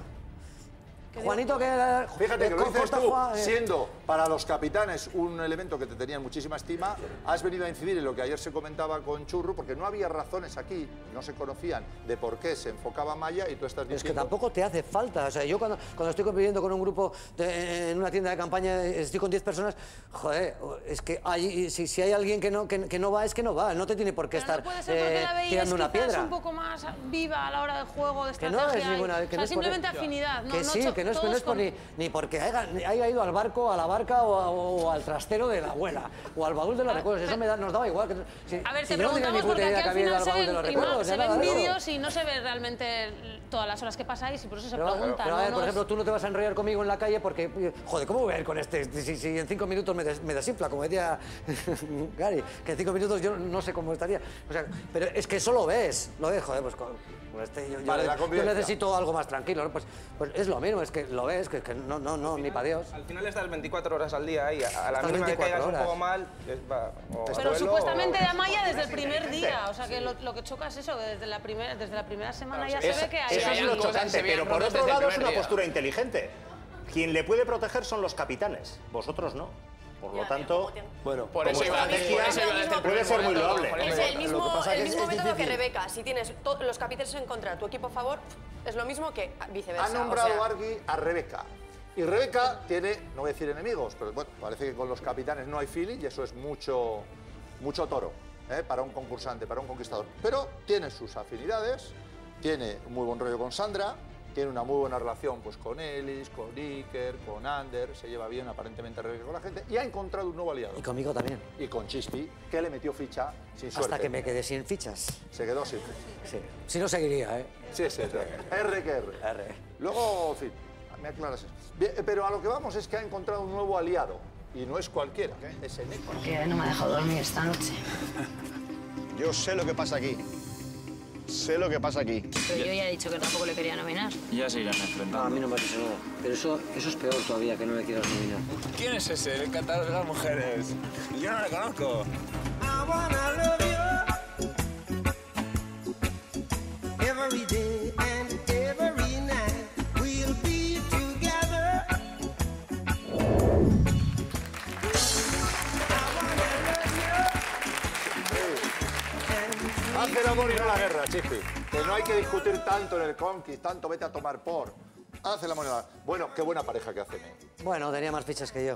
E: Juanito, que era...
I: Fíjate que lo dices
E: corta,
I: tú,
E: Juan, eh.
I: siendo para los capitanes un elemento que te tenía muchísima estima, has venido a incidir en lo que ayer se comentaba con Churru, porque no había razones aquí, no se conocían de por qué se enfocaba Maya y tú estás diciendo...
E: Es que tampoco te hace falta, o sea, yo cuando, cuando estoy compitiendo con un grupo de, en una tienda de campaña, estoy con diez personas, joder, es que hay, si, si hay alguien que no, que, que no va, es que no va, no te tiene por qué
G: Pero
E: estar
G: no puede ser porque
E: eh,
G: la veías
E: tirando una
G: quizás
E: piedra.
G: un poco más viva a la hora del juego, de
E: Que
G: estrategia.
E: no es ninguna...
G: y,
E: Que
G: o sea,
E: no es por-
G: simplemente afinidad. No,
E: que
G: no
E: sí,
G: cho-
E: que no es, que no
G: todos
E: es por
G: con-
E: ni, ni porque haya, haya ido al barco, a la barca o, a- o al trastero de la abuela o al baúl de los recuerdos. Eso me da, nos daba igual. Que, si,
G: A ver,
E: si
G: te
E: yo no tenía
G: preguntamos
E: ni puta
G: porque
E: idea
G: aquí
E: que
G: al
E: había ido
G: final
E: al
G: se
E: baúl de
G: ven,
E: los
G: ima-
E: recuerdos.
G: se
E: ya nada
G: ven
E: de eso.
G: vídeos y no se ve realmente todas las horas que pasáis y por eso se
E: Pero,
G: pregunta.
E: pero, a
G: ¿no?
E: ver,
G: No
E: por
G: es-
E: ejemplo, tú no te vas a enrollar conmigo en la calle porque, joder, ¿cómo voy a ir con este? Si, si en cinco minutos me, des, me desinfla, como decía Gary, que en cinco minutos yo no sé cómo estaría. O sea, pero es que eso lo ves, lo ves, joder, pues con, con este, yo, yo
I: Vale,
E: le-
I: la
E: yo
I: convivencia.
E: necesito algo más tranquilo, ¿no? Pues, pues es lo mismo, es que lo ves, que, que no, no, no, ni para Dios.
J: Al final estás veinticuatro horas al día ahí, a a la
E: Estás
J: mínima que
E: veinticuatro
J: caigas un
E: horas.
J: poco mal, es, va, o al
G: Pero
J: duelo
G: supuestamente
J: o-
G: de Amaya desde el primer día, o sea que lo, lo que choca es eso, que desde la primera, desde la primera semana ya
P: Es-
G: se ve que hay...
P: eso es
G: hay
P: lo
G: cosas que
P: chocante,
G: se veían
P: pero por
G: rotas
P: otro
G: desde el
P: lado es
G: primer
P: una
G: día.
P: postura inteligente. Quien le puede proteger son los capitanes, vosotros no. Por lo tanto,
F: bueno,
P: por
N: eso iba-
P: estrategia
N: por eso iba desde el
P: puede
N: primer
P: ser muy
N: momento,
P: loable.
N: Es el mismo, el mismo método que Rebeca. Si tienes to- los capítulos en contra, tu equipo a favor, es lo mismo que viceversa.
I: Ha nombrado
N: o sea,
I: Argui a Rebeca. Y Rebeca tiene, no voy a decir enemigos, pero bueno, parece que con los capitanes no hay feeling y eso es mucho, mucho toro, ¿eh? Para un concursante, para un conquistador. Pero tiene sus afinidades, tiene un muy buen rollo con Sandra, tiene una muy buena relación pues, con Ellis, con Iker, con Ander, se lleva bien aparentemente Rebeca con la gente y ha encontrado un nuevo aliado.
E: Y conmigo también.
I: Y con Chispi, que le metió ficha sin suerte.
E: Hasta que me quedé sin fichas.
I: Se quedó sin fichas.
E: Sí. Si no seguiría, ¿eh?
I: Sí, sí, sí. R que R.
E: R.
I: Luego, en fin, me aclaras eso. Bien, pero a lo que vamos es que ha encontrado un nuevo aliado. Y no es cualquiera, es Eneco.
M: Que no me ha dejado dormir esta noche.
L: Yo sé lo que pasa aquí. Sé lo que pasa aquí.
M: Pero yo ya he dicho que tampoco le quería nominar.
K: Ya se irán enfrentando.
E: a mí no me ha dicho nada. Pero eso, eso es peor todavía, que no le quieras nominar.
K: ¿Quién es ese? El encantador de las mujeres. Yo no le conozco.
R: Every day and every night we'll be together.
I: Hace el amor y no la guerra, Chispi. Que no hay que discutir tanto en el Conquist, tanto vete a tomar por. Hace el amor y no la guerra. Bueno, qué buena pareja que hacen.
E: Bueno, tenía más fichas que yo.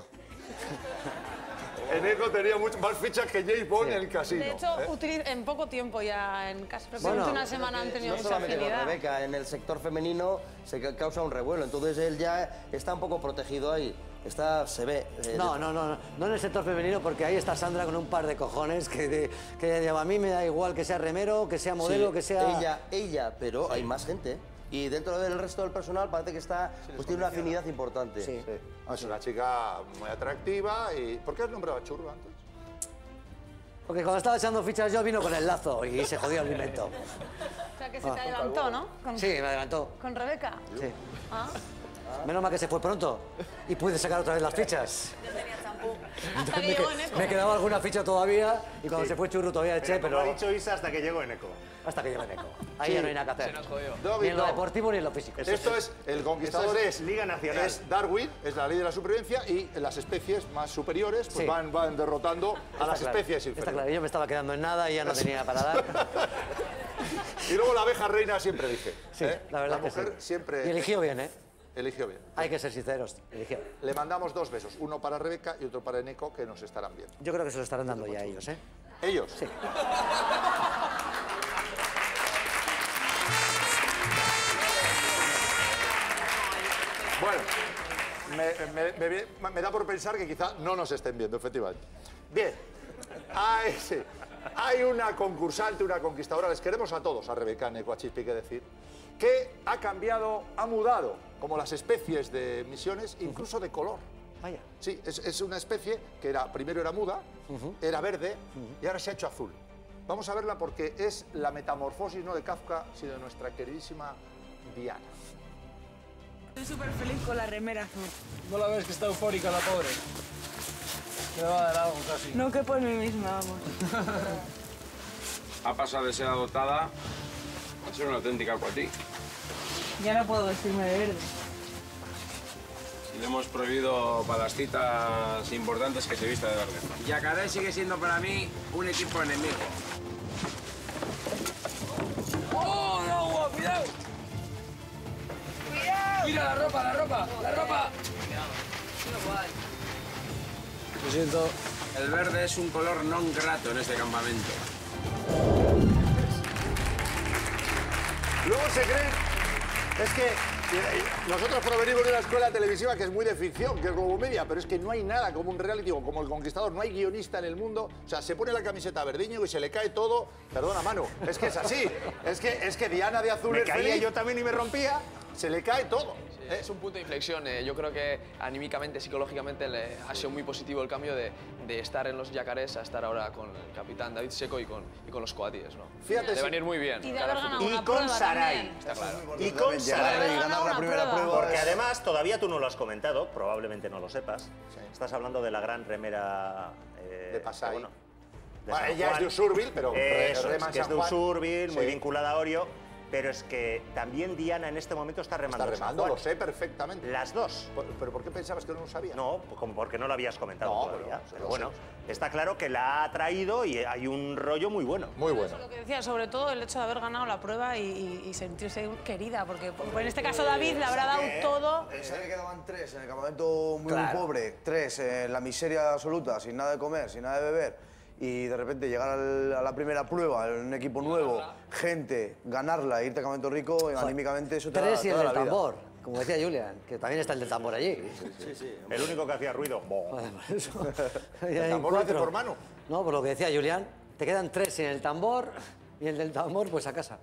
I: Eneco tenía mucho más fichas que James Bond en el casino.
G: De hecho,
I: ¿eh?
G: utili- en poco tiempo ya, en casi
F: Bueno,
G: prácticamente una semana han tenido
F: no
G: mucha
F: solamente con
G: afinidad.
F: Rebeca, en el sector femenino se ca- causa un revuelo, entonces él ya está un poco protegido ahí, está, se ve. eh,
E: No,
F: de-
E: no, no, no, no en el sector femenino, porque ahí está Sandra con un par de cojones que, de- que a mí me da igual que sea remero, que sea modelo,
F: Sí,
E: que sea...
F: Ella, ella, pero hay más gente. Y dentro del resto del personal parece que está, pues tiene una afinidad importante.
I: Sí. Es una chica muy atractiva y... ¿Por qué has nombrado a Churro antes?
E: Porque cuando estaba echando fichas yo vino con el lazo y se jodió el invento.
G: O sea que se
E: Ah.
G: te adelantó, ¿no? Con,
E: Sí, me adelantó.
G: con Rebeca.
E: Sí.
G: Ah.
E: Menos mal que se fue pronto y pude sacar otra vez las fichas.
G: Hasta que
E: me,
G: llegó
E: que-
G: Eneco.
E: me quedaba alguna ficha todavía y cuando
P: Sí.
E: se fue Churro todavía eché,
P: Como
E: pero...
P: ha dicho Isa hasta que llegó Eneco.
E: Hasta que llegó Eneco. Ahí
I: Sí.
E: ya no hay nada que hacer.
I: No,
E: Ni en lo
I: no.
E: deportivo ni en lo físico.
I: Esto es, el conquistador
P: Eso
I: es,
P: es Liga Nacional.
I: es Darwin, es la ley de la supervivencia y las especies más superiores pues
E: Sí.
I: van, van derrotando a
E: Está
I: las
E: claro,
I: especies
E: Está
I: inferiores.
E: claro, yo me estaba quedando en nada y ya no tenía para dar.
I: Y luego la abeja reina siempre dije.
E: Sí,
I: ¿eh?
E: la verdad que
I: mujer
E: sí.
I: siempre...
E: Y eligió bien, ¿eh?
I: Eligió bien.
E: Hay que ser sinceros, eligió.
I: Le mandamos dos besos, uno para Rebeca y otro para Eneco, que nos estarán viendo.
E: Yo creo que se lo estarán dando ya ellos, ¿eh?
I: ¿Ellos?
E: Sí.
I: Bueno, me, me- me vi- me da por pensar que quizá no nos estén viendo, efectivamente. Bien, hay, sí, hay una concursante, una conquistadora, les queremos a todos, a Rebeca, a Eneco, a Chispi, que decir, que ha cambiado, ha mudado, como las especies de misiones, incluso de color.
P: Vaya.
I: Sí, es, es una especie que era, primero era muda, uh-huh. era verde uh-huh. y ahora se ha hecho azul. Vamos a verla porque es la metamorfosis no de Kafka, sino de nuestra queridísima Diana.
S: Estoy súper feliz con la remera azul.
K: ¿No la ves que está eufórica la pobre? Me va a dar algo casi.
S: No que por mí misma, vamos.
T: Ha pasado de ser adoptada a ser una auténtica cuatí.
S: Ya no puedo vestirme de verde.
T: Y le hemos prohibido para las citas importantes que se vista de verde. Yacaré sigue siendo para mí un equipo enemigo.
J: ¡Oh, no, agua! ¡Cuidado! ¡Cuidado! ¡Mira la ropa, la ropa! ¡La ropa!
T: Lo siento. El verde es un color non grato en este campamento.
I: Luego se creen... Es que nosotros provenimos de una escuela televisiva que es muy de ficción, que es Globo Media, pero es que no hay nada como un reality o como El Conquistador, no hay guionista en el mundo. O sea, se pone la camiseta verdiño y se le cae todo. Perdona, Manu, es que es así. Es que, es que Diana de azul
P: me
I: es
P: caía
I: feliz,
P: yo también y me rompía.
I: Se le cae todo.
J: Sí, es un punto de inflexión. Eh, yo creo que anímicamente, psicológicamente, le ha sido muy positivo el cambio de, de estar en los Yacarés a estar ahora con el capitán David Seco y con, y con los coatíes, ¿no?
I: Fíjate.
J: De venir muy bien.
G: Y de haber ganado
P: Y
G: una
P: con
G: prueba
P: Sarai.
G: también.
J: Está claro.
P: Y con Sarai.
Q: Y ganar la primera prueba.
P: Porque además, todavía tú no lo has comentado, probablemente no lo sepas. Sí. Estás hablando de la gran remera... Eh,
I: de Pasai.
P: Bueno, de
I: bueno,
P: San
I: ella
P: Juan.
I: es de Usurbil, pero...
P: Eh, Eso,
I: rema
P: es, que es
I: San
P: de
I: Juan.
P: Usurbil, muy
I: Sí.
P: vinculada a Orio. Pero es que también Diana en este momento está remando.
I: Está remando,
P: San Juan.
I: lo sé perfectamente.
P: Las dos.
I: ¿Pero, pero por qué pensabas que no lo sabía?
P: No, como porque no lo habías comentado
I: No,
P: todavía.
I: pero-
P: Pero,
I: pero
P: bueno,
I: sí.
P: está claro que la ha traído y hay un rollo muy bueno.
I: Muy bueno.
G: Lo que decía, sobre todo el hecho de haber ganado la prueba y, y- y sentirse querida, porque en este caso David le habrá dado todo.
Q: Pensaba que quedaban tres en el campamento muy,
P: Claro.
Q: muy pobre, tres en la miseria absoluta, sin nada de comer, sin nada de beber. Y de repente llegar al- a la primera prueba, en un equipo nuevo, gente, ganarla, irte a campamento rico, anímicamente eso te da
E: Tres y el
Q: toda
E: del
Q: la vida.
E: tambor, como decía Julian, que también está el del tambor allí.
P: Sí, sí. El único que hacía ruido.
E: Joder, por eso. Ahí
I: ¿El
E: hay
I: tambor lo hace
E: cuatro.
I: por mano?
E: No, por lo que decía Julian, te quedan tres sin el tambor y el del tambor, pues a casa.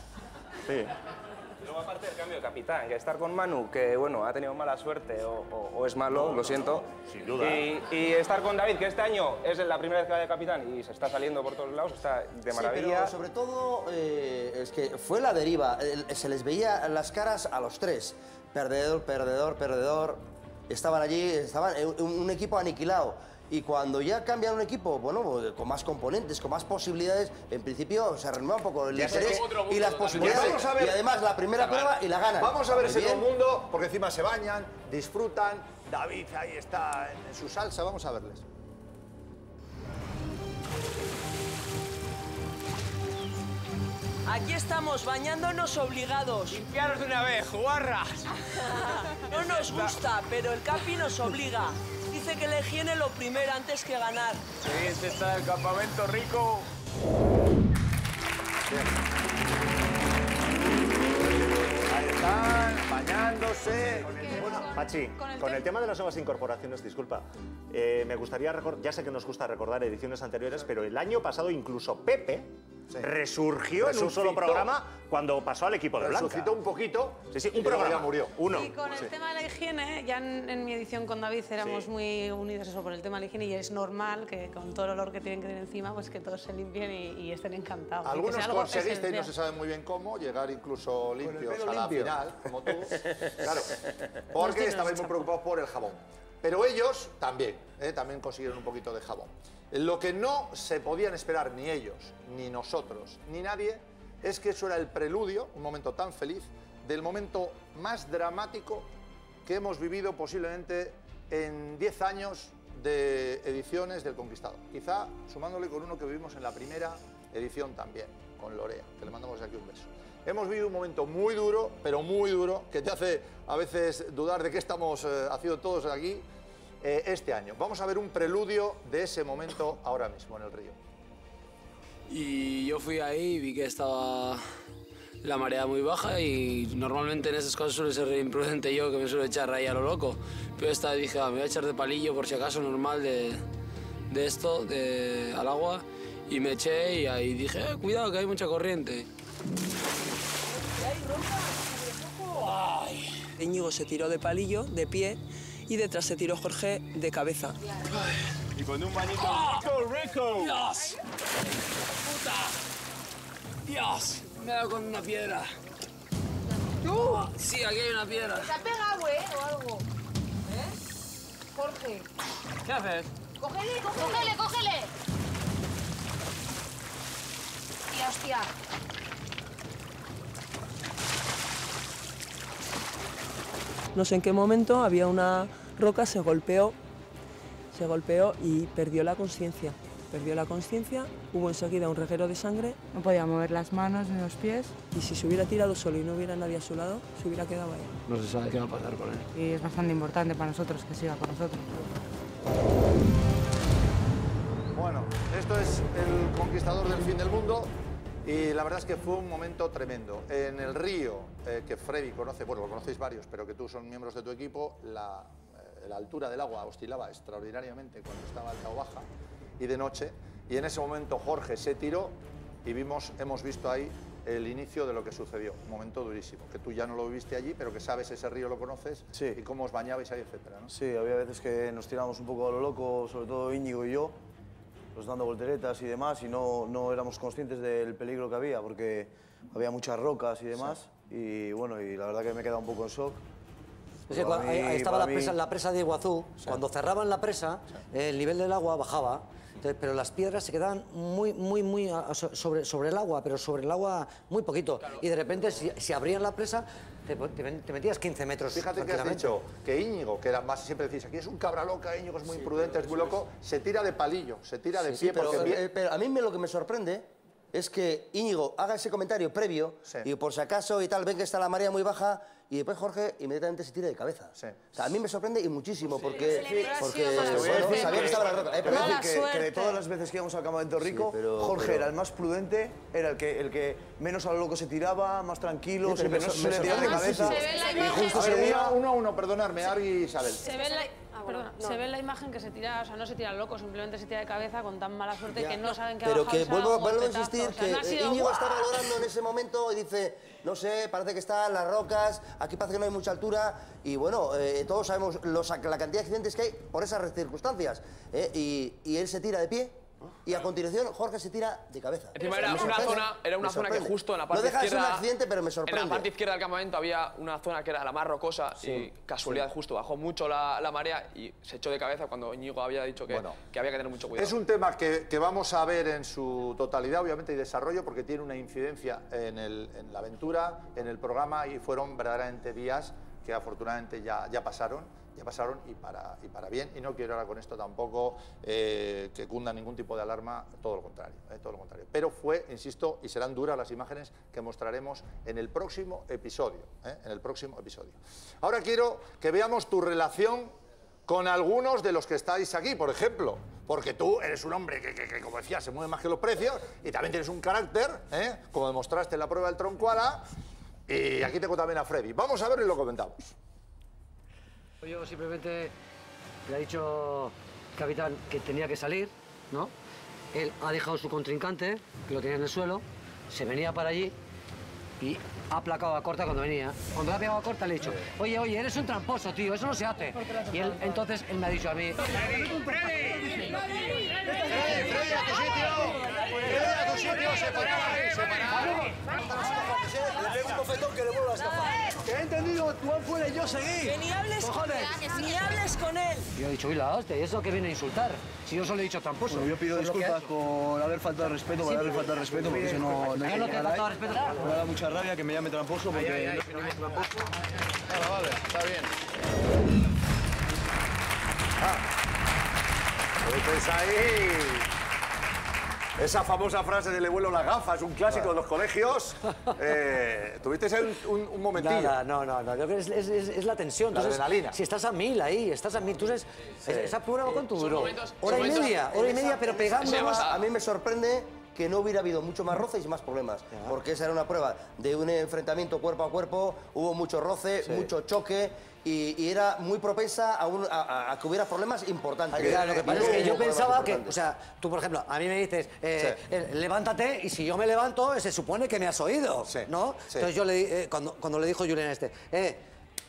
P: Sí.
H: Luego, aparte del cambio de capitán, que estar con Manu, que bueno, ha tenido mala suerte o, o- o es malo, lo siento.
P: Sin duda.
H: Y, y estar con David, que este año es la primera vez que va de capitán y se está saliendo por todos lados, está de
F: Sí,
H: maravilla.
F: pero sobre todo eh, es que fue la deriva. El- se les veía las caras a los tres. Perdedor, perdedor, perdedor. Estaban allí, estaban en un, un equipo aniquilado. Y cuando ya cambian un equipo, bueno, pues, con más componentes, con más posibilidades, en principio se renueva un poco el
I: Ya sé
F: interés
I: que- otro mundo
F: y las
I: totalmente.
F: posibilidades.
I: Vamos a ver-
F: Y además la primera prueba y la ganan.
I: Vamos a ver
F: Muy
I: ese todo
F: bien.
I: el mundo, porque encima se bañan, disfrutan. David ahí está en su salsa, vamos a verles.
S: Aquí estamos, bañándonos obligados.
J: ¡Limpiaros de una vez, guarras!
S: No nos gusta, pero el Capi nos obliga. Dice que la higiene lo primero antes que ganar.
J: ¡Qué bien se está en el campamento rico!
I: Ahí están, bañándose.
P: Pachi,
G: con el
P: con
G: tem-
P: el tema de las nuevas incorporaciones, disculpa, eh, me gustaría recordar, ya sé que nos gusta recordar ediciones anteriores, pero el año pasado incluso Pepe resurgió en un
I: Resucitó.
P: solo programa cuando pasó al equipo de Blanca.
I: Resucitó un poquito.
P: Sí, sí,
I: y
P: un
I: luego
P: programa.
I: ya murió.
P: Uno.
G: Y con el
P: Sí.
G: tema de la higiene, ya en, en mi edición con David éramos
P: Sí.
G: muy unidos eso por el tema de la higiene y es normal que con todo el olor que tienen que tener encima, pues que todos se limpien y, y estén encantados. y que
I: Algunos
G: sea algo
I: conseguisteis, no
G: esencial.
I: se sabe muy bien cómo, llegar incluso limpios
Q: pelo
I: a la
Q: limpio.
I: final, como tú. Claro,
G: No
I: porque
G: estoy
I: estabais muy
G: chapo.
I: preocupados por el jabón. Pero ellos también, ¿eh? también consiguieron un poquito de jabón. Lo que no se podían esperar ni ellos, ni nosotros, ni nadie, es que eso era el preludio, un momento tan feliz, del momento más dramático que hemos vivido posiblemente en diez años de ediciones del Conquistador. Quizá sumándole con uno que vivimos en la primera edición también, con Lorea, que le mandamos aquí un beso. Hemos vivido un momento muy duro, pero muy duro, que te hace a veces dudar de qué estamos eh, haciendo todos aquí eh, este año. Vamos a ver un preludio de ese momento ahora mismo en el río.
U: Y yo fui ahí y vi que estaba la marea muy baja y normalmente en esas cosas suele ser imprudente yo, que me suelo echar ahí a lo loco. Pero esta vez dije, ah, me voy a echar de palillo por si acaso normal de, de esto, de, al agua. Y me eché y ahí dije, eh, cuidado que hay mucha corriente.
B: Íñigo se tiró de palillo, de pie, y detrás se tiró Jorge de cabeza.
T: Y con un bañito rico, rico.
U: ¡Dios! ¡Puta! ¡Dios! Me ha dado con una piedra.
S: ¿Tú?
U: Sí, aquí hay una piedra.
S: ¿Te ha pegado, eh? O algo. ¿Eh? Jorge.
U: ¿Qué haces?
S: Cógele, cógele, cógele. Y hostia.
B: No sé en qué momento había una roca, se golpeó, se golpeó y perdió la conciencia. Perdió la conciencia, hubo enseguida un reguero de sangre.
C: No podía mover las manos ni los pies.
B: Y si se hubiera tirado solo y no hubiera nadie a su lado, se hubiera quedado ahí.
U: No se sabe qué va a pasar con él.
C: Y es bastante importante para nosotros que siga con nosotros.
A: Bueno, esto es el conquistador del fin del mundo y la verdad es que fue un momento tremendo. En el río eh, que Freddy conoce, bueno, lo conocéis varios, pero que tú son miembros de tu equipo, la, eh, la altura del agua oscilaba extraordinariamente cuando estaba alta o baja y de noche, y en ese momento Jorge se tiró y vimos, hemos visto ahí el inicio de lo que sucedió, un momento durísimo, que tú ya no lo viviste allí, pero que sabes ese río, lo conoces,
Q: sí.
A: Y cómo os bañabais ahí, etcétera, ¿no?
Q: Sí, había veces que nos tirábamos un poco a lo loco, sobre todo Íñigo y yo, pues dando volteretas y demás, y no, no éramos conscientes del peligro que había, porque había muchas rocas y demás, sí. Y bueno, y la verdad que me he quedado un poco en shock.
E: Es que cuando,
Q: mí,
E: ahí, ahí estaba la
Q: mí...
E: presa, la presa de Iguazú, sí. Cuando cerraban la presa, sí. El nivel del agua bajaba. Entonces, pero las piedras se quedaban muy, muy, muy a, sobre, sobre el agua, pero sobre el agua muy poquito. Claro. Y de repente, si, si abrían la presa, te, te, te metías quince metros.
A: Fíjate que has dicho que Íñigo, que era más, siempre decís, aquí es un cabra loca, Íñigo es muy sí, imprudente, es muy loco, es. Se tira de palillo, se tira de
F: sí,
A: pie.
F: Sí, pero,
A: porque...
F: eh, pero a mí me, lo que me sorprende es que Íñigo haga ese comentario previo, sí. Y por si acaso y tal, ven que está la marea muy baja, y después Jorge inmediatamente se tira de cabeza. Sí. O sea, a mí me sorprende y muchísimo, sí. porque, sí. porque bueno, sabía que estaba la roca.
Q: Eh, pero decir que, que de todas las veces que íbamos al campamento rico, sí, pero, Jorge pero... era el más prudente, era el que, el que menos a lo loco se tiraba, más tranquilo, sí, siempre no se le tiraba de cabeza.
A: Y justo ese día, uno a uno, perdonadme, Ari y Isabel.
G: Se ve la... Ah, bueno, Perdona, no. Se ve en la imagen que se tira, o sea, no se tira loco, simplemente se tira de cabeza con tan mala suerte ya. Que no saben qué ha
F: Pero que vuelvo, vuelvo a
G: o
F: insistir
G: sea,
F: que no Íñigo está valorando en ese momento y dice, no sé, parece que están las rocas, aquí parece que no hay mucha altura y bueno, eh, todos sabemos los, la cantidad de accidentes que hay por esas circunstancias. Eh, y, y él se tira de pie. Y a continuación Jorge se tira de cabeza.
J: Encima era una zona, era una zona que justo en la parte
F: no deja
J: izquierda...
F: de ser un accidente, pero me sorprende.
J: En la parte izquierda del campamento había una zona que era la más rocosa, sí, y casualidad sí. Justo bajó mucho la, la marea y se echó de cabeza cuando Íñigo había dicho que, bueno, que había que tener mucho cuidado.
A: Es un tema que, que vamos a ver en su totalidad, obviamente, y desarrollo, porque tiene una incidencia en, el, en la aventura, en el programa, y fueron verdaderamente días que afortunadamente ya, ya pasaron. Ya pasaron y para, y para bien, y no quiero ahora con esto tampoco eh, que cunda ningún tipo de alarma, todo lo contrario, eh, todo lo contrario. Pero fue, insisto, y serán duras las imágenes que mostraremos en el próximo episodio, eh, en el próximo episodio. Ahora quiero que veamos tu relación con algunos de los que estáis aquí, por ejemplo, porque tú eres un hombre que, que, que como decía, se mueve más que los precios, y también tienes un carácter, eh, como demostraste en la prueba del troncoala, y aquí tengo también a Freddy. Vamos a verlo y lo comentamos.
E: Yo simplemente le he dicho al capitán que tenía que salir, ¿no? Él ha dejado su contrincante, que lo tenía en el suelo, se venía para allí y ha aplacado a Corta cuando venía. Cuando le ha pegado a Corta le he dicho, oye, oye, eres un tramposo, tío, eso no se hace. Y él, entonces, él me ha dicho a mí...
A: ¡Freddy! ¡Freddy! ¡Freddy, a tu sitio! ¡Freddy, a tu sitio! ¡Separado! ¡Separado!
F: Le pego un bofetón que le vuelvo a escapar.
Q: Que he entendido, tú afuera y yo seguí.
S: Que ni hables con él, ni hables con él.
E: Yo he dicho, uy, la hostia, ¿y eso que viene a insultar? Si yo solo he dicho tramposo.
Q: Bueno, yo pido disculpas por haber faltado al respeto, por haber faltado al respeto, porque eso no...
E: no, no te ha faltado al respeto.
Q: Me da mucha rabia que me llame tramposo, porque
A: ay, ay, ay,
Q: no es tramposo.
A: Vale, vale, está bien. Ah. Pues ahí... Esa famosa frase de le vuelo las gafas, un clásico claro. de los colegios. Eh, ¿Tuviste un, un, un momentillo?
E: Nada, no, no, no. Creo que es, es, es la tensión.
A: La
E: Entonces,
A: adrenalina.
E: Si estás a mil ahí, estás a mil. Tú sabes, sí. Esa prueba ¿cuánto duró?
F: Momentos,
E: hora y
F: momentos,
E: media, hora y media, pero pegando.
F: A mí me sorprende que no hubiera habido mucho más roce y más problemas, ya. Porque esa era una prueba de un enfrentamiento cuerpo a cuerpo, hubo mucho roce, sí. mucho choque, y, y era muy propensa a, un, a, a que hubiera problemas importantes.
E: Claro, lo que pasa es que yo pensaba que, o sea, tú por ejemplo, a mí me dices, eh, sí. eh, levántate, y si yo me levanto, se supone que me has oído, sí. ¿no? Sí. Entonces yo le, eh, cuando, cuando le dijo Julen a este, eh,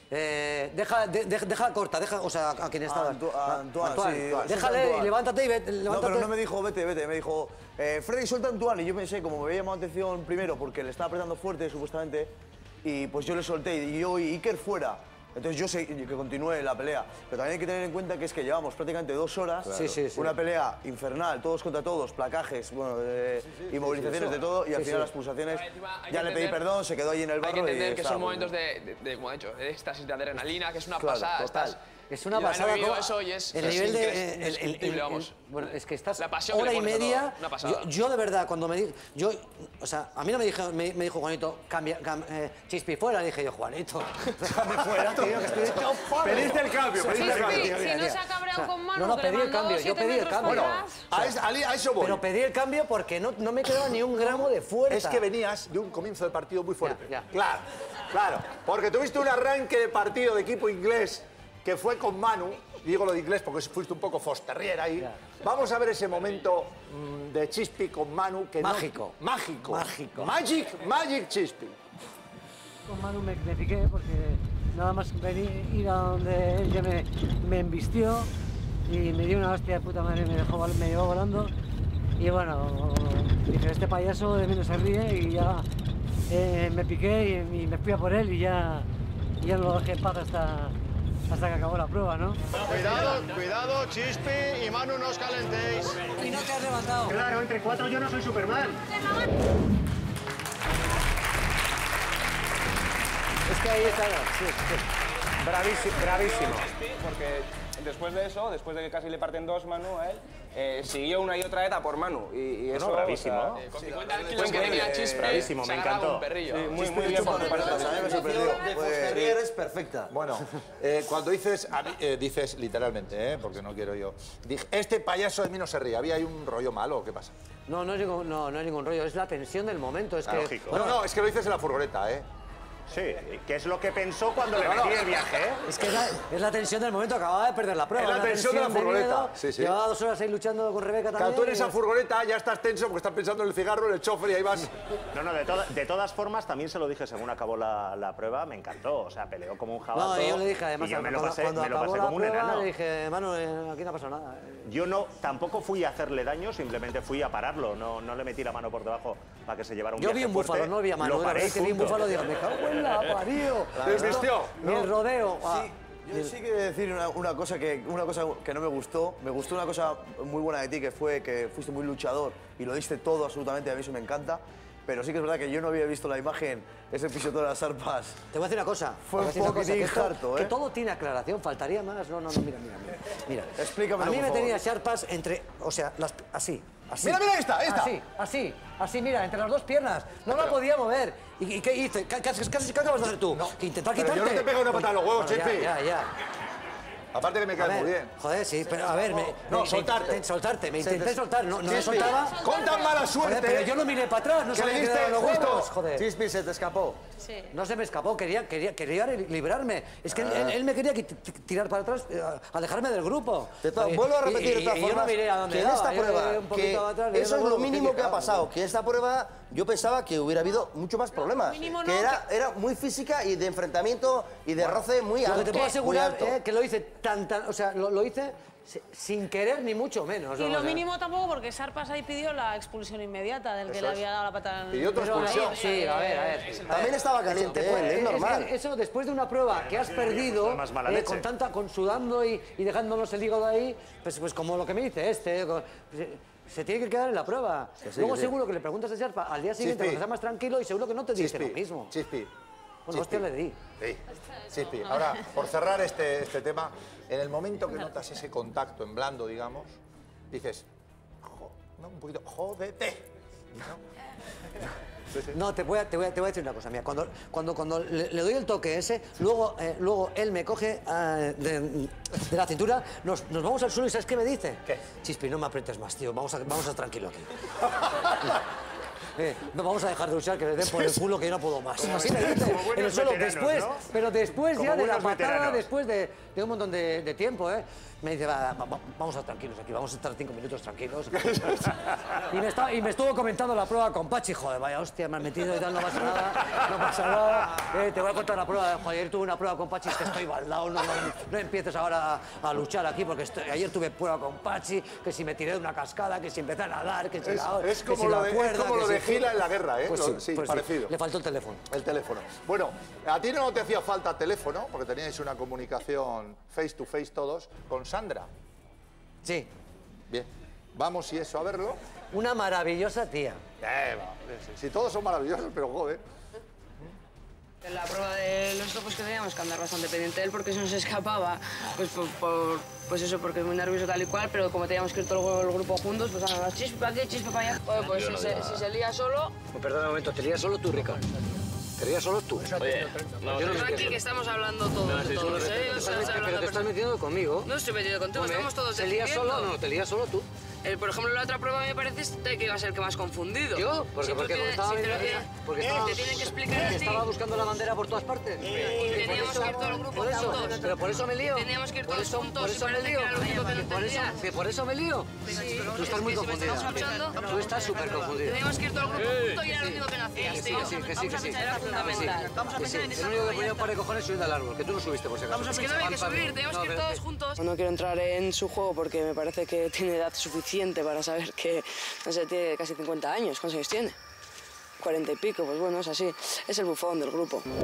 E: Eh, deja, de, de, deja corta, deja, o sea, a quien estaba.
Q: Antu Antoine,
E: Antoine.
Q: sí, Antoine.
E: Déjale
Q: Antoine.
E: y levántate y vete.
Q: No,
E: Levántate.
Q: pero no me dijo vete, vete, me dijo eh, Freddy, suelta a Antoine. Y yo pensé, como me había llamado la atención primero porque le estaba apretando fuerte, supuestamente, y pues yo le solté y yo y Iker fuera. Entonces yo sé que continúe la pelea. Pero también hay que tener en cuenta que es que llevamos prácticamente dos horas,
E: Claro. Sí, sí, sí.
Q: una pelea infernal, todos contra todos, placajes, bueno, eh,
J: Sí, sí,
Q: y movilizaciones
J: sí, sí.
Q: de todo, y al
J: Sí,
Q: final
J: sí.
Q: las pulsaciones,
J: Encima hay
Q: ya
J: que
Q: le pedí
J: entender-
Q: perdón, se quedó ahí en el barro.
J: Hay que entender
Q: y
J: que
Q: estaba
J: son
Q: muy
J: momentos de, de, de, como ha dicho, de éxtasis, de adrenalina, que es una
Q: Claro,
J: pasada.
Q: total.
J: Estás,
E: Es una
J: yo también
E: pasada.
J: he vivido
E: todo-
J: eso y es,
E: el
J: es
E: nivel de.
J: incre-
E: el- el- el-
J: indescriptible,
E: el-
J: vamos.
E: bueno, es que estás
J: La pasión que
E: hora
J: le
E: y
J: pones a todo,
E: media.
J: una pasada.
E: Yo, yo de verdad, cuando me di, yo, o sea, a mí no me dijo, me, me dijo Juanito, cambia, cam- eh, Chispi fuera. Dije yo, Juanito, déjame fuera, tío, que estoy hecho palo.
I: Pediste el cambio, pediste el
G: Chispi,
I: cambio.
G: si
E: Mira,
G: no
E: mira.
G: se ha cabreado
E: O sea,
G: con Manu,
E: no, no,
G: que le
E: pedí el
G: mandó
E: cambio, yo
G: siete
E: pedí el
G: metros
E: cambio.
G: para atrás.
I: A, es- a- a eso voy.
E: Pero pedí el cambio porque no, no me quedaba ni un gramo de fuerza.
I: Es que venías de un comienzo de partido muy fuerte.
E: Ya, ya.
I: Claro, claro. Porque tuviste un arranque de partido de equipo inglés que fue con Manu. Digo lo de inglés porque fuiste un poco fosterrier ahí.
E: Ya.
I: Vamos a ver ese momento mm, de Chispi con Manu. Que no-
E: Mágico.
I: mágico.
E: Mágico.
I: Magic, Magic Chispi.
O: Con Manu me, me piqué porque nada más venir, ir a donde él ya me, me embistió y me dio una hostia de puta madre, me, dejó, vol- me llevó volando. Y bueno, dije, este payaso de mí no se ríe y ya eh, me piqué y, y me fui a por él y ya, y ya no lo dejé en paz hasta, hasta que acabó la prueba, ¿no?
A: Cuidado, cuidado, Chispi y Manu, no os calentéis.
E: Y no te has levantado.
P: Claro, entre cuatro yo no soy Superman.
E: Es que ahí está. Sí, sí.
P: Bravísimo, bravísimo.
H: Porque después de eso, después de que casi le parten dos Manu a él, eh, siguió una y otra vez a por Manu. Y, y
P: No,
H: eso,
P: no, bravísimo.
H: o sea,
J: Eh, con
H: sí,
J: cincuenta
H: fue
J: kilos que
H: increíble.
J: tenía Chispi,
P: bravísimo,
J: se
P: me
J: agarraba
P: encantó.
J: un perrillo.
H: Sí, muy,
Q: Chispi
H: muy
Q: le
H: bien
Q: chupa
H: por
Q: los
H: parte
Q: dedos, a mí me
H: de
Q: sorprendió.
F: De
Q: Fue-
F: Fosterrier es perfecta.
I: Bueno, eh, cuando dices, a mí- eh, dices literalmente, eh, porque no quiero yo, dije, este payaso de mí no se ríe. ¿Había ahí un rollo malo o qué pasa?
E: No, no es, ningún, no, no es ningún rollo, es la tensión del momento. Es
P: Ah,
E: que,
P: lógico.
I: No, no, es que lo dices en la furgoneta, ¿eh?
P: Sí, que es lo que pensó cuando le
I: No, no.
P: metí el viaje, ¿eh?
E: Es que es la, es la tensión del momento, acababa de perder la prueba.
I: Es la
E: una
I: tensión de la furgoneta.
E: miedo.
I: Sí, sí.
E: Llevaba dos horas ahí luchando con Rebeca también.
I: Claro, tú en esa
E: y-
I: furgoneta ya estás tenso porque estás pensando en el cigarro, en el chofer y ahí vas.
P: No, no, de, toda- de todas formas, también se lo dije según acabó la, la prueba, me encantó. O sea, peleó como un jabato.
E: No, y yo le dije, además,
P: y yo me lo
E: cuando,
P: pasé,
E: cuando
P: me lo
E: acabó
P: pasé
E: la
P: como un
E: prueba,
P: enano.
E: le dije, Manu, eh, aquí no ha pasado nada.
P: Yo no, tampoco fui a hacerle daño, simplemente fui a pararlo. No, no le metí la mano por debajo para que se llevara un
E: Yo vi
P: viaje
E: un búfalo,
P: fuerte.
E: no vi a Manu.
P: Lo
E: La
P: paré,
E: verdad es que vi un
P: punto.
E: búfalo y digo, me cago en la parido.
I: Desvistió,
E: Ni el rodeo. ah.
Q: Sí, yo sí que decir una, una cosa que, una cosa que no me gustó. Me gustó una cosa muy buena de ti, que fue que fuiste muy luchador y lo diste todo absolutamente, a mí eso me encanta. Pero sí que es verdad que yo no había visto la imagen, ese pisotón de las arpas.
E: Te voy a decir una cosa.
Q: Fue
E: te voy a
Q: un
E: decir una cosa,
Q: poquitín
E: que esto-
Q: harto,
E: Que
Q: ¿eh?
E: todo tiene aclaración, faltaría más. No, no, no, mira, mira, mira. mira.
Q: Explícamelo,
E: A mí
Q: por
E: me
Q: favor.
E: tenía Sharpas entre, o sea, las, así, así.
I: Mira, mira esta, esta.
E: Así, así, así, mira, entre las dos piernas. No la podía mover. ¿Y, y qué hice? ¿Qué, qué, qué- qué acabas de hacer tú? Que intentar
I: Pero
E: quitarte.
I: yo no te pego una patada en los huevos,
E: Bueno,
I: Chispi.
E: Ya, ya, ya.
I: Aparte que me
E: A
I: cae
E: ver,
I: muy bien.
E: Joder, sí, pero a ver, me,
I: No,
E: me-
I: soltarte.
E: me- soltarte, me
I: Se
E: intenté
I: te-
E: soltar, no, no me
I: Chispi,
E: soltaba.
I: con tan mala suerte,
E: Joder, pero yo no miré para atrás, no
I: que
E: sabía
I: le
E: que
I: diste
E: eran los
I: justo.
E: huevos, joder.
F: Chispi, se te escapó.
G: Sí.
E: No se me escapó, quería, quería, quería librarme. Es que él, él- él me quería qui- ti- tirar para atrás, eh, alejarme del grupo.
F: De todas-
E: Y-
F: vuelvo a
E: y-
F: repetir de
E: y-
F: todas
E: y yo no
F: formas
E: miré a dónde
F: que en
E: daba,
F: esta
E: yo
F: prueba,
E: miré un poquito
F: que
E: para atrás, le
F: eso
E: di
F: es
E: los
F: lo
E: huevos,
F: mínimo
E: ¿qué
F: que ha
E: hago?
F: pasado, que esta prueba yo pensaba que hubiera habido mucho más problemas.
G: Mínimo no,
F: que era, era muy física y de enfrentamiento y de roce muy
E: Lo
F: alto.
E: que te puedo
F: muy
E: asegurar
F: alto.
E: es que lo hice tan, tan, o sea, lo, lo hice si- sin querer ni mucho menos.
G: Y
E: vamos,
G: lo
E: ¿eh?
G: mínimo tampoco porque Sarpas ahí pidió la expulsión inmediata del que
I: Eso
G: le
I: es.
G: había dado la patada en
I: Pidió otra
G: Pero
I: expulsión.
G: ahí,
E: Sí, a ver, a ver.
G: es el-
F: También estaba caliente,
E: Te
F: ¿eh?
E: puede-
F: es normal.
E: que eso, después de una prueba que has perdido,
P: más mala
E: eh,
P: leche.
E: con tanta, con sudando y, y dejándonos el hígado ahí, pues, pues como lo que me dice este, con- se, se tiene que quedar en la prueba.
F: sí,
E: Luego
F: que sí.
E: seguro que le preguntas a Sharpa al día siguiente,
I: Chispi.
E: cuando estás más tranquilo, y seguro que no te dice
I: Chispi,
E: lo mismo.
I: Chispi.
E: Bueno, hostia le di.
I: Sí, Chispi. Ahora, por cerrar este, este tema, en el momento que notas ese contacto en blando, digamos, dices, jo- ¿no? Un poquito, jódete. ¿no? Sí, sí.
E: No, te voy, a, te, voy a, te voy a decir una cosa, mira, cuando, cuando, cuando le, le doy el toque ese, luego, eh, luego él me coge eh, de, de la cintura, nos, nos vamos al suelo y ¿sabes qué me dice?
I: ¿Qué?
E: Chispi, no me aprietes más, tío, vamos a, vamos a tranquilo aquí.
D: eh, no vamos a dejar de luchar, que les den por el culo que yo no puedo más.
P: Como-
D: Así me dice,
P: como buenos
D: en el suelo,
P: veteranos,
D: después,
P: ¿no?
D: pero después
P: Como
D: ya de la
P: buenos
D: patada,
P: veteranos.
D: después de, de un montón de, de tiempo, ¿eh? Me dice, va, va, va, vamos a estar tranquilos aquí, vamos a estar cinco minutos tranquilos. y, me está- y me estuvo comentando la prueba con Pachi, joder, vaya hostia, me has metido y tal, no pasa nada, no pasa nada. Eh, te voy a contar la prueba, joder, ayer tuve una prueba con Pachi, es que estoy baldado, no, no, no empieces ahora a, a luchar aquí, porque estoy- ayer tuve prueba con Pachi, que si me tiré de una cascada, que si empecé a nadar, que si
I: Es,
D: la,
I: es
D: que
I: como
D: si
I: lo
D: la
I: de, es
D: cuerda,
I: como
D: que
I: lo
D: si-
I: de Gila en la guerra, ¿eh?
D: Pues
I: Lo-
D: sí,
I: sí,
D: pues sí.
I: parecido.
D: Le faltó el teléfono.
I: El teléfono. Bueno, a ti no te hacía falta teléfono, porque teníais una comunicación face to face todos, con Sandra.
D: Sí.
I: Bien. Vamos y eso a verlo.
D: Una maravillosa tía.
I: Eh, va, sí, sí, todos son maravillosos, pero joder.
V: En la prueba de los topos que teníamos que andar bastante pendiente de él porque se nos escapaba, pues por, por- pues eso, porque es muy nervioso tal y cual, pero como teníamos que ir todo el grupo juntos, pues nada, chispa para aquí, chispa para allá. Oye, pues
O: Yo
V: si
O: no
V: se,
O: digo
V: si
O: nada.
V: se lía solo...
O: Perdona un momento, ¿te lías solo tú, Ricardo? ¿Te lías solo tú? Oye, no, yo no
V: Tranqui, que estamos hablando todos, de todos, ¿eh? O sea,
O: Pero
V: se habla
O: te
V: de
O: estás metiendo conmigo.
V: No estoy metido contigo,
O: Hombre,
V: estamos todos
O: ¿te lías
V: decidiendo.
O: solo? No, te lías solo tú.
V: Eh, por ejemplo, la otra prueba me parece este que iba a ser el que más confundido.
O: ¿Yo? Porque,
V: Si tú
O: porque,
V: tienes-
O: estaba,
V: si te lo
O: viendo-
V: tiene-
O: porque
V: eh,
O: estaba,
V: te tienen que explicar a
O: que
V: ti.
O: estaba buscando la bandera por todas partes.
V: Y teníamos que ir todo el grupo
O: por eso,
V: juntos.
O: Pero por eso me lío.
V: Teníamos que ir
O: Por
V: todos
O: eso-
V: juntos
O: por
V: y
O: eso me
V: parece que
O: lío.
V: era lo único que no
O: Por eso,
V: entendías.
O: que por eso me lío.
V: Sí.
O: Tú estás muy
V: Es que si me
O: confundida.
V: estás escuchando-
O: Tú estás súper confundida.
V: Teníamos que ir todo el grupo juntos y era lo único que no hacías,
O: Que sí,
V: tío.
O: que sí, que sí, que sí.
V: Era fundamental.
O: Que sí. El único que ponía un par de cojones subiendo al árbol, que tú no subiste por si acaso.
V: Es que no había que subir, teníamos
O: No,
V: que ir
O: pero-
V: todos juntos. No quiero entrar en su juego porque me parece que tiene edad suficiente para saber que, no sé, tiene casi cincuenta años. ¿Cuántos años tiene? cuarenta y pico, pues bueno, es así. Es el bufón del grupo.
I: En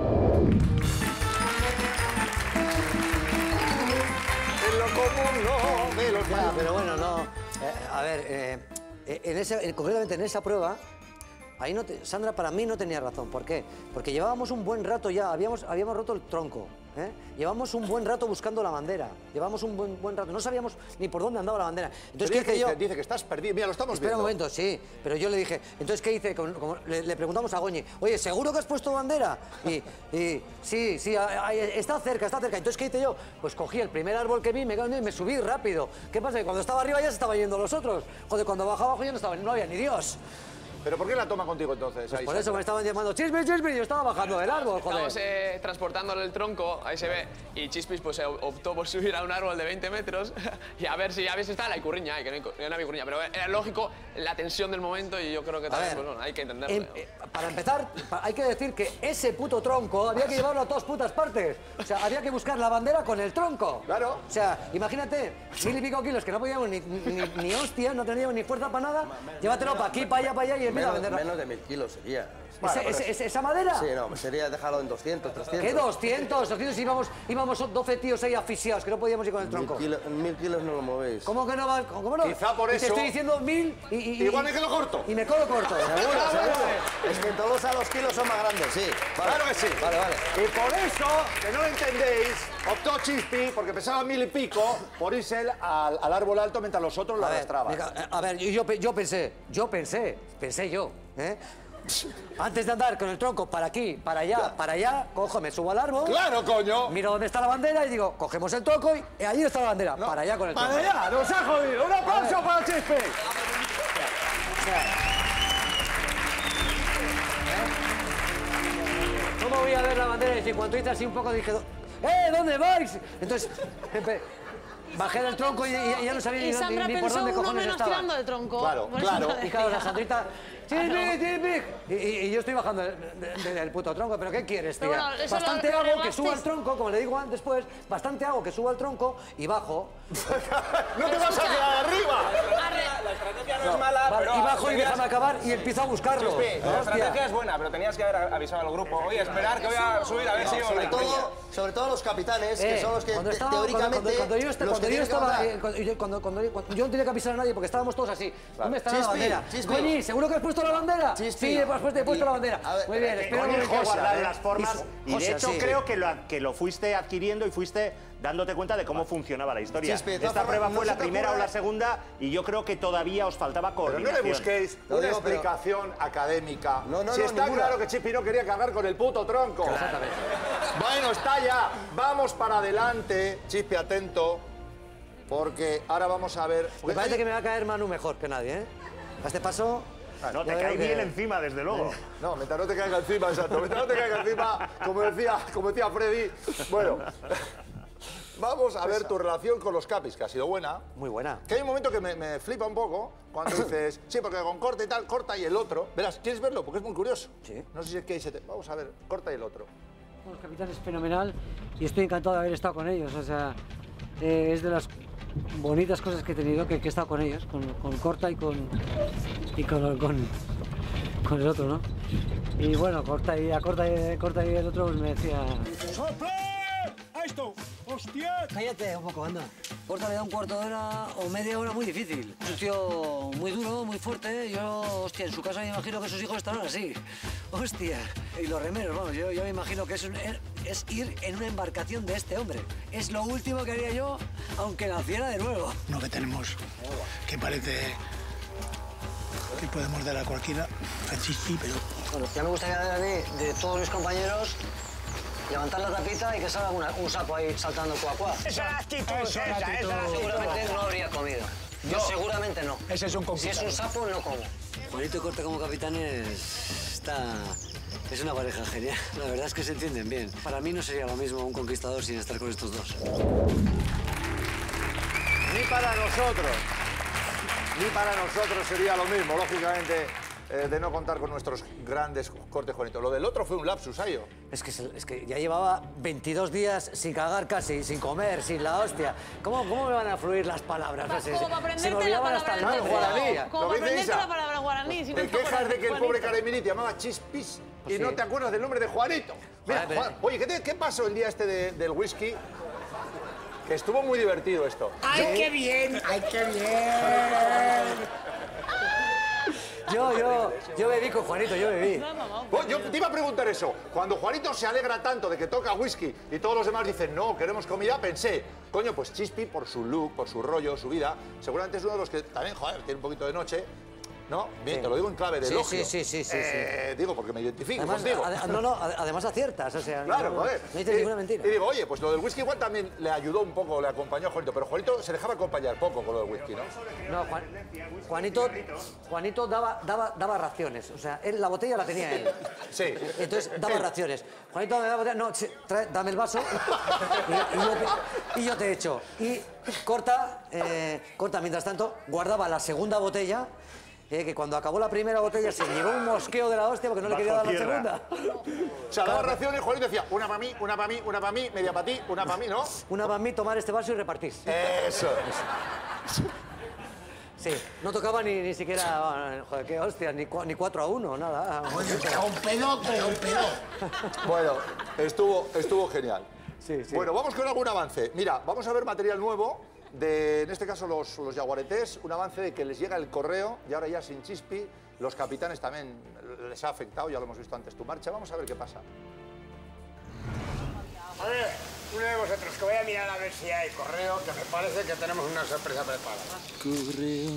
I: lo común no, de los
D: Ya, pero bueno, no. Eh, a ver, eh, en ese, en- concretamente en esa prueba, ahí no te- Sandra para mí no tenía razón. ¿Por qué? Porque llevábamos un buen rato ya, habíamos, habíamos roto el tronco. ¿eh? Llevamos un buen rato buscando la bandera. Llevamos un buen, buen rato. No sabíamos ni por dónde andaba la bandera. Entonces, ¿qué
I: Dice,
D: hice yo?
I: dice, dice que estás perdido. Mira, lo estamos
D: Espera
I: viendo.
D: un momento, sí. Pero yo le dije, entonces, ¿qué hice? Como- como le, le preguntamos a Goñi, oye, ¿seguro que has puesto bandera? Y, y sí, sí, a- a- está cerca, está cerca. Entonces, ¿qué hice yo? Pues cogí el primer árbol que vi, me, y me subí rápido. ¿Qué pasa? Que cuando estaba arriba ya se estaban yendo los otros. Joder, cuando bajaba abajo ya no, estaba, no había ni Dios.
I: ¿Pero por qué la toma contigo entonces?
D: Pues
I: ahí,
D: por eso
I: Sandra?
D: me estaban llamando Chispi, Chispi, y yo estaba bajando del árbol, joder.
J: Estamos eh, transportándole el tronco, ahí se ve, y Chispis pues, eh, optó por subir a un árbol de veinte metros y a ver si a ver si está la icurriña, eh, que no hay, cu- que no había icurriña, pero era lógico la tensión del momento y yo creo que también
D: ver,
J: pues, bueno, hay que entenderlo.
D: Em- eh, para empezar, pa- hay que decir que ese puto tronco había que llevarlo a todas putas partes. O sea, había que buscar la bandera con el tronco.
I: Claro.
D: O sea, imagínate, mil y pico kilos que no podíamos ni, ni, ni hostia, no teníamos ni fuerza para nada. Llévatelo para aquí, para allá, para allá y empieza a
F: Menos,
D: venderla.
F: menos de mil kilos sería.
D: ¿Ese- ese- ese- ¿Esa madera?
F: Sí, no, sería dejarlo en doscientos, trescientos.
D: ¿Qué doscientos? doscientos íbamos, íbamos doce tíos ahí asfixiados que no podíamos ir con el tronco.
F: Mil, kilo- mil kilos no lo movéis.
D: ¿Cómo que no va? ¿Cómo no?
F: Quizá por
D: Y te
F: eso-
D: estoy diciendo mil y... y- y-
F: Igual me quedo corto.
D: Y me quedo corto.
F: Seguro, seguro. Es que en Tolosa los kilos son más grandes, sí. Vale.
I: Claro que sí.
F: Vale, vale.
I: Y por eso, que no lo entendéis, optó Chispi, porque pesaba mil y pico, por irse él al, al árbol alto mientras los otros lo
D: A ver,
I: arrastraban.
D: venga, eh, a ver, yo, yo pe- yo pensé, yo pensé, pensé yo, ¿eh? Antes de andar con el tronco para aquí, para allá, para allá, cojo, me subo al árbol.
I: ¡Claro, coño!
D: Miro dónde está la bandera y digo, cogemos el tronco y ahí está la bandera. Para allá con el
I: ¡Para
D: tronco.
I: allá! ¡Nos ha jodido! ¡Un aplauso para Chispi!
D: ¿Cómo voy a ver la bandera? Y en cuanto hice así un poco dije, ¡eh, ¿dónde vais? Entonces, empe- bajé del tronco y, y ya no sabía ni,
G: Y Sandra
D: ni- ni por
G: pensó
D: dónde
G: uno
D: cojones
G: menos
D: estaba.
G: tirando del tronco.
D: Claro,
G: Por eso
D: claro.
G: lo
D: Y claro, la
G: decía.
D: Sandrita, ¡Chispi,
G: Ah, no.
D: Chispi! Y, y- y yo estoy bajando de- de- de- del puto tronco, ¿pero qué quieres, tía?
G: Pero bueno, eso
D: Bastante
G: lo- lo
D: hago que
G: arreglasteis-
D: suba al tronco, como le digo antes después, bastante hago que suba al tronco y bajo.
I: ¡No te vas a quedar arriba!
H: La estrategia no,
D: No,
H: es mala,
D: vale,
H: pero...
D: y bajo y
H: tenías-
D: déjame acabar y empiezo a buscarlo.
H: Chispi, la
D: Hostia.
H: estrategia es buena, pero tenías que haber avisado al grupo. Oye, esperar que voy a subir a ver
F: No,
H: si...
F: sobre, todo, sobre todo los capitanes, que
D: Eh,
F: son los que
D: cuando
F: te-
D: estaba-
F: teóricamente...
D: cuando, cuando yo, esta-
F: los
D: cuando
F: que
D: yo
F: tienen que
D: estaba,
F: mandar.
D: eh, cuando yo, cuando- cuando- cuando- yo no tenía que avisar a nadie porque estábamos todos así. ¿Dónde está la
F: Chispi,
D: bandera?
F: Chispi.
D: Coñi, ¿seguro que has puesto la bandera?
F: Chispi.
D: Sí, he puesto, he puesto
F: Y-
D: la bandera.
F: a ver,
D: Muy bien,
P: Eh,
D: espera un
P: coño, hay que
D: momento.
P: guardar
D: Eh,
P: las formas y, de
D: José,
P: hecho
D: sí.
P: creo que lo, que lo fuiste adquiriendo y fuiste dándote cuenta de cómo funcionaba la historia.
F: Chispi, de todas
P: Esta
F: formas,
P: prueba
F: no
P: fue
F: se
P: la
F: te
P: primera o
F: ocurra-
P: la segunda y yo creo que todavía os faltaba
I: Pero no
P: coordinación.
I: le busquéis
F: Lo
I: una
F: digo, pero-
I: explicación académica.
F: No, no,
I: si
F: no,
I: está
F: ninguna.
I: claro que Chispi no quería cargar con el puto tronco.
D: Exactamente.
I: Bueno, está ya. Vamos para adelante. Chispi, atento. Porque ahora vamos a ver...
D: Me parece que me va a caer Manu mejor que nadie, ¿eh? A este paso...
P: No, te
A: Yo
P: cae
A: creo que-
P: bien encima, desde luego.
A: No, mientras no te caiga encima, exacto. Mientras no te caiga encima, como decía, como decía Freddy. Bueno, vamos a ver tu relación con los capis, que ha sido buena.
D: Muy buena.
A: Que hay un momento que me, me flipa un poco cuando dices, sí, porque con corta y tal, corta y el otro. Verás, ¿quieres verlo? Porque es muy curioso. Sí. No sé si es que hay siete. Vamos a ver, corta y el otro.
O: Los capitanes fenomenal y estoy encantado de haber estado con ellos. O sea, eh, es de las bonitas cosas que he tenido que, que he estado con ellos, con, con Corta y con y con, con, con el otro, ¿no? Y bueno, Corta y a Corta y, Corta y el otro pues me decía.
L: ¡Sople! ¡A esto! ¡Hostia!
E: Cállate un poco, anda. Corta le da un cuarto de hora o media hora muy difícil. Es un tío muy duro, muy fuerte. Yo, hostia, en su casa me imagino que sus hijos estarán así. Hostia. Y los remeros, vamos, yo, yo me imagino que es, un- es ir en una embarcación de este hombre. Es lo último que haría yo, aunque naciera de nuevo.
L: Uno que tenemos que parece que podemos dar a cualquiera, a Chispi, pero...
E: Bueno, ya me gustaría ver a mí, de todos mis compañeros, levantar la tapita y que salga una- un sapo ahí saltando cuá cuá.
L: Esa es la actitud, esa, esa, esa es la actitud.
E: Seguramente no habría comido. Yo
L: No.
E: seguramente no.
L: Ese es un
E: Si es
L: conquistador.
E: un sapo, no como. Juanito Corta como capitán es... está... es una pareja genial. La verdad es que se entienden bien. Para mí no sería lo mismo un conquistador sin estar con estos dos.
A: Ni para nosotros. Ni para nosotros sería lo mismo, lógicamente, eh, de no contar con nuestros grandes cortes, Juanito. Lo del otro fue un lapsus, Ayo.
D: Es que, se- es que ya llevaba veintidós días sin cagar casi, sin comer, sin la hostia. ¿Cómo, cómo me van a fluir las palabras?
G: Pa-
D: Se-
G: como
D: se-
G: para
D: se me
G: aprenderte la
D: olvidaban
G: palabra
D: hasta el
G: del
D: nombre.
G: guaraní. Como
A: Lo
G: para
A: que dice
G: aprenderte
A: Isa.
G: la palabra guaraní. Si no
A: Te
G: te
A: quejas
G: acuerdas,
A: de que el
G: Juanito.
A: pobre Caremini llamaba Chispis y
D: Pues
A: no
D: sí.
A: te acuerdas del nombre de Juanito. Mira,
D: Joder, pero-
A: Juan- oye, ¿qué, te- qué pasó el día este de- del whisky? Que estuvo muy divertido esto.
L: ¡Ay, qué bien! ¡Ay, qué bien!
D: Yo, yo, yo bebí con Juanito, yo bebí.
A: Oh, yo te iba a preguntar eso. Cuando Juanito se alegra tanto de que toca whisky y todos los demás dicen, no, queremos comida, pensé, coño, pues Chispi, por su look, por su rollo, su vida, seguramente es uno de los que también, joder, tiene un poquito de noche. ¿No? Bien,
D: Sí.
A: te lo digo en clave de
D: Sí,
A: elogio.
D: sí, sí, sí, sí,
A: Eh, Digo, porque me identifico
D: Además,
A: contigo.
D: ade- no, no, ade- además aciertas, o sea,
A: Claro,
D: no,
A: joder.
D: no dices
A: Y-
D: ninguna mentira.
A: Y digo, oye, pues lo del whisky igual también le ayudó un poco, le acompañó a Juanito, pero Juanito se dejaba acompañar poco con lo del whisky, ¿no?
D: No, Juan- Juanito, Juanito daba, daba, daba raciones, o sea, él, la botella la tenía él.
A: Sí.
D: Entonces daba raciones. Juanito me da botella, no, sí, trae- dame el vaso y, y yo te, y yo te echo. Y Corta, eh, Corta, mientras tanto, guardaba la segunda botella, eh, que cuando acabó la primera botella se llevó un mosqueo de la hostia porque no le quería dar la segunda.
A: O sea, daba raciones y Juanito decía, una para mí, una para mí, una para mí, media para ti, una para mí, ¿no?
D: Una para mí, tomar este vaso y repartir.
A: Eso.
D: Sí, no tocaba ni, ni siquiera, joder, qué hostia, ni, cua- ni cuatro a uno, nada.
L: un pedo, pero un pedo.
A: Bueno, estuvo, estuvo genial.
D: Sí, sí.
A: Bueno, vamos con algún avance. Mira, vamos a ver material nuevo de, en este caso, los, los yaguaretés. Un avance de que les llega el correo y ahora ya sin Chispi. Los capitanes también les ha afectado, ya lo hemos visto antes tu marcha. Vamos a ver qué pasa.
L: A ver, uno de vosotros que voy a mirar a ver si hay correo, que me parece que tenemos una sorpresa preparada.
K: Correo.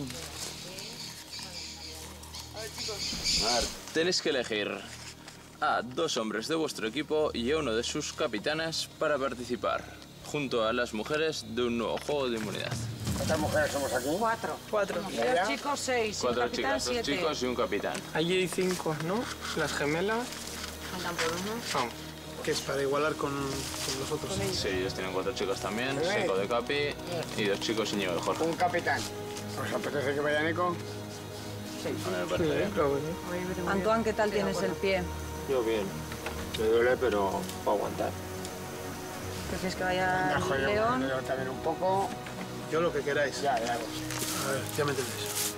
K: A ver, tenéis que elegir a dos hombres de vuestro equipo y a uno de sus capitanes para participar, junto a las mujeres, de un nuevo juego de inmunidad.
L: ¿Cuántas mujeres somos aquí?
C: Cuatro. Cuatro.
L: ¿Y
C: Y
L: allá?
C: dos chicos, seis. y un
K: Cuatro
C: capitán,
K: chicas, dos
C: siete.
K: chicos y un capitán.
N: Allí hay cinco, ¿no? Las gemelas.
V: Faltan por uno.
N: Vamos, que es para igualar con, con los otros.
K: Sí, ellos tienen cuatro chicos también,
L: Sí.
K: Seco de Capi y dos chicos Íñigo de Jorge.
L: Un capitán. ¿Os apetece que vaya Nico?
N: Sí,
K: me parece bien.
V: Antoine, ¿qué tal tienes el pie?
T: Yo bien. Me duele, pero puedo aguantar.
V: ¿Prefieres que vaya
L: Me dejo yo,
V: León?
L: me dejo también un poco.
N: Yo lo que queráis.
L: Ya, ya.
N: A ver, ya me entendéis.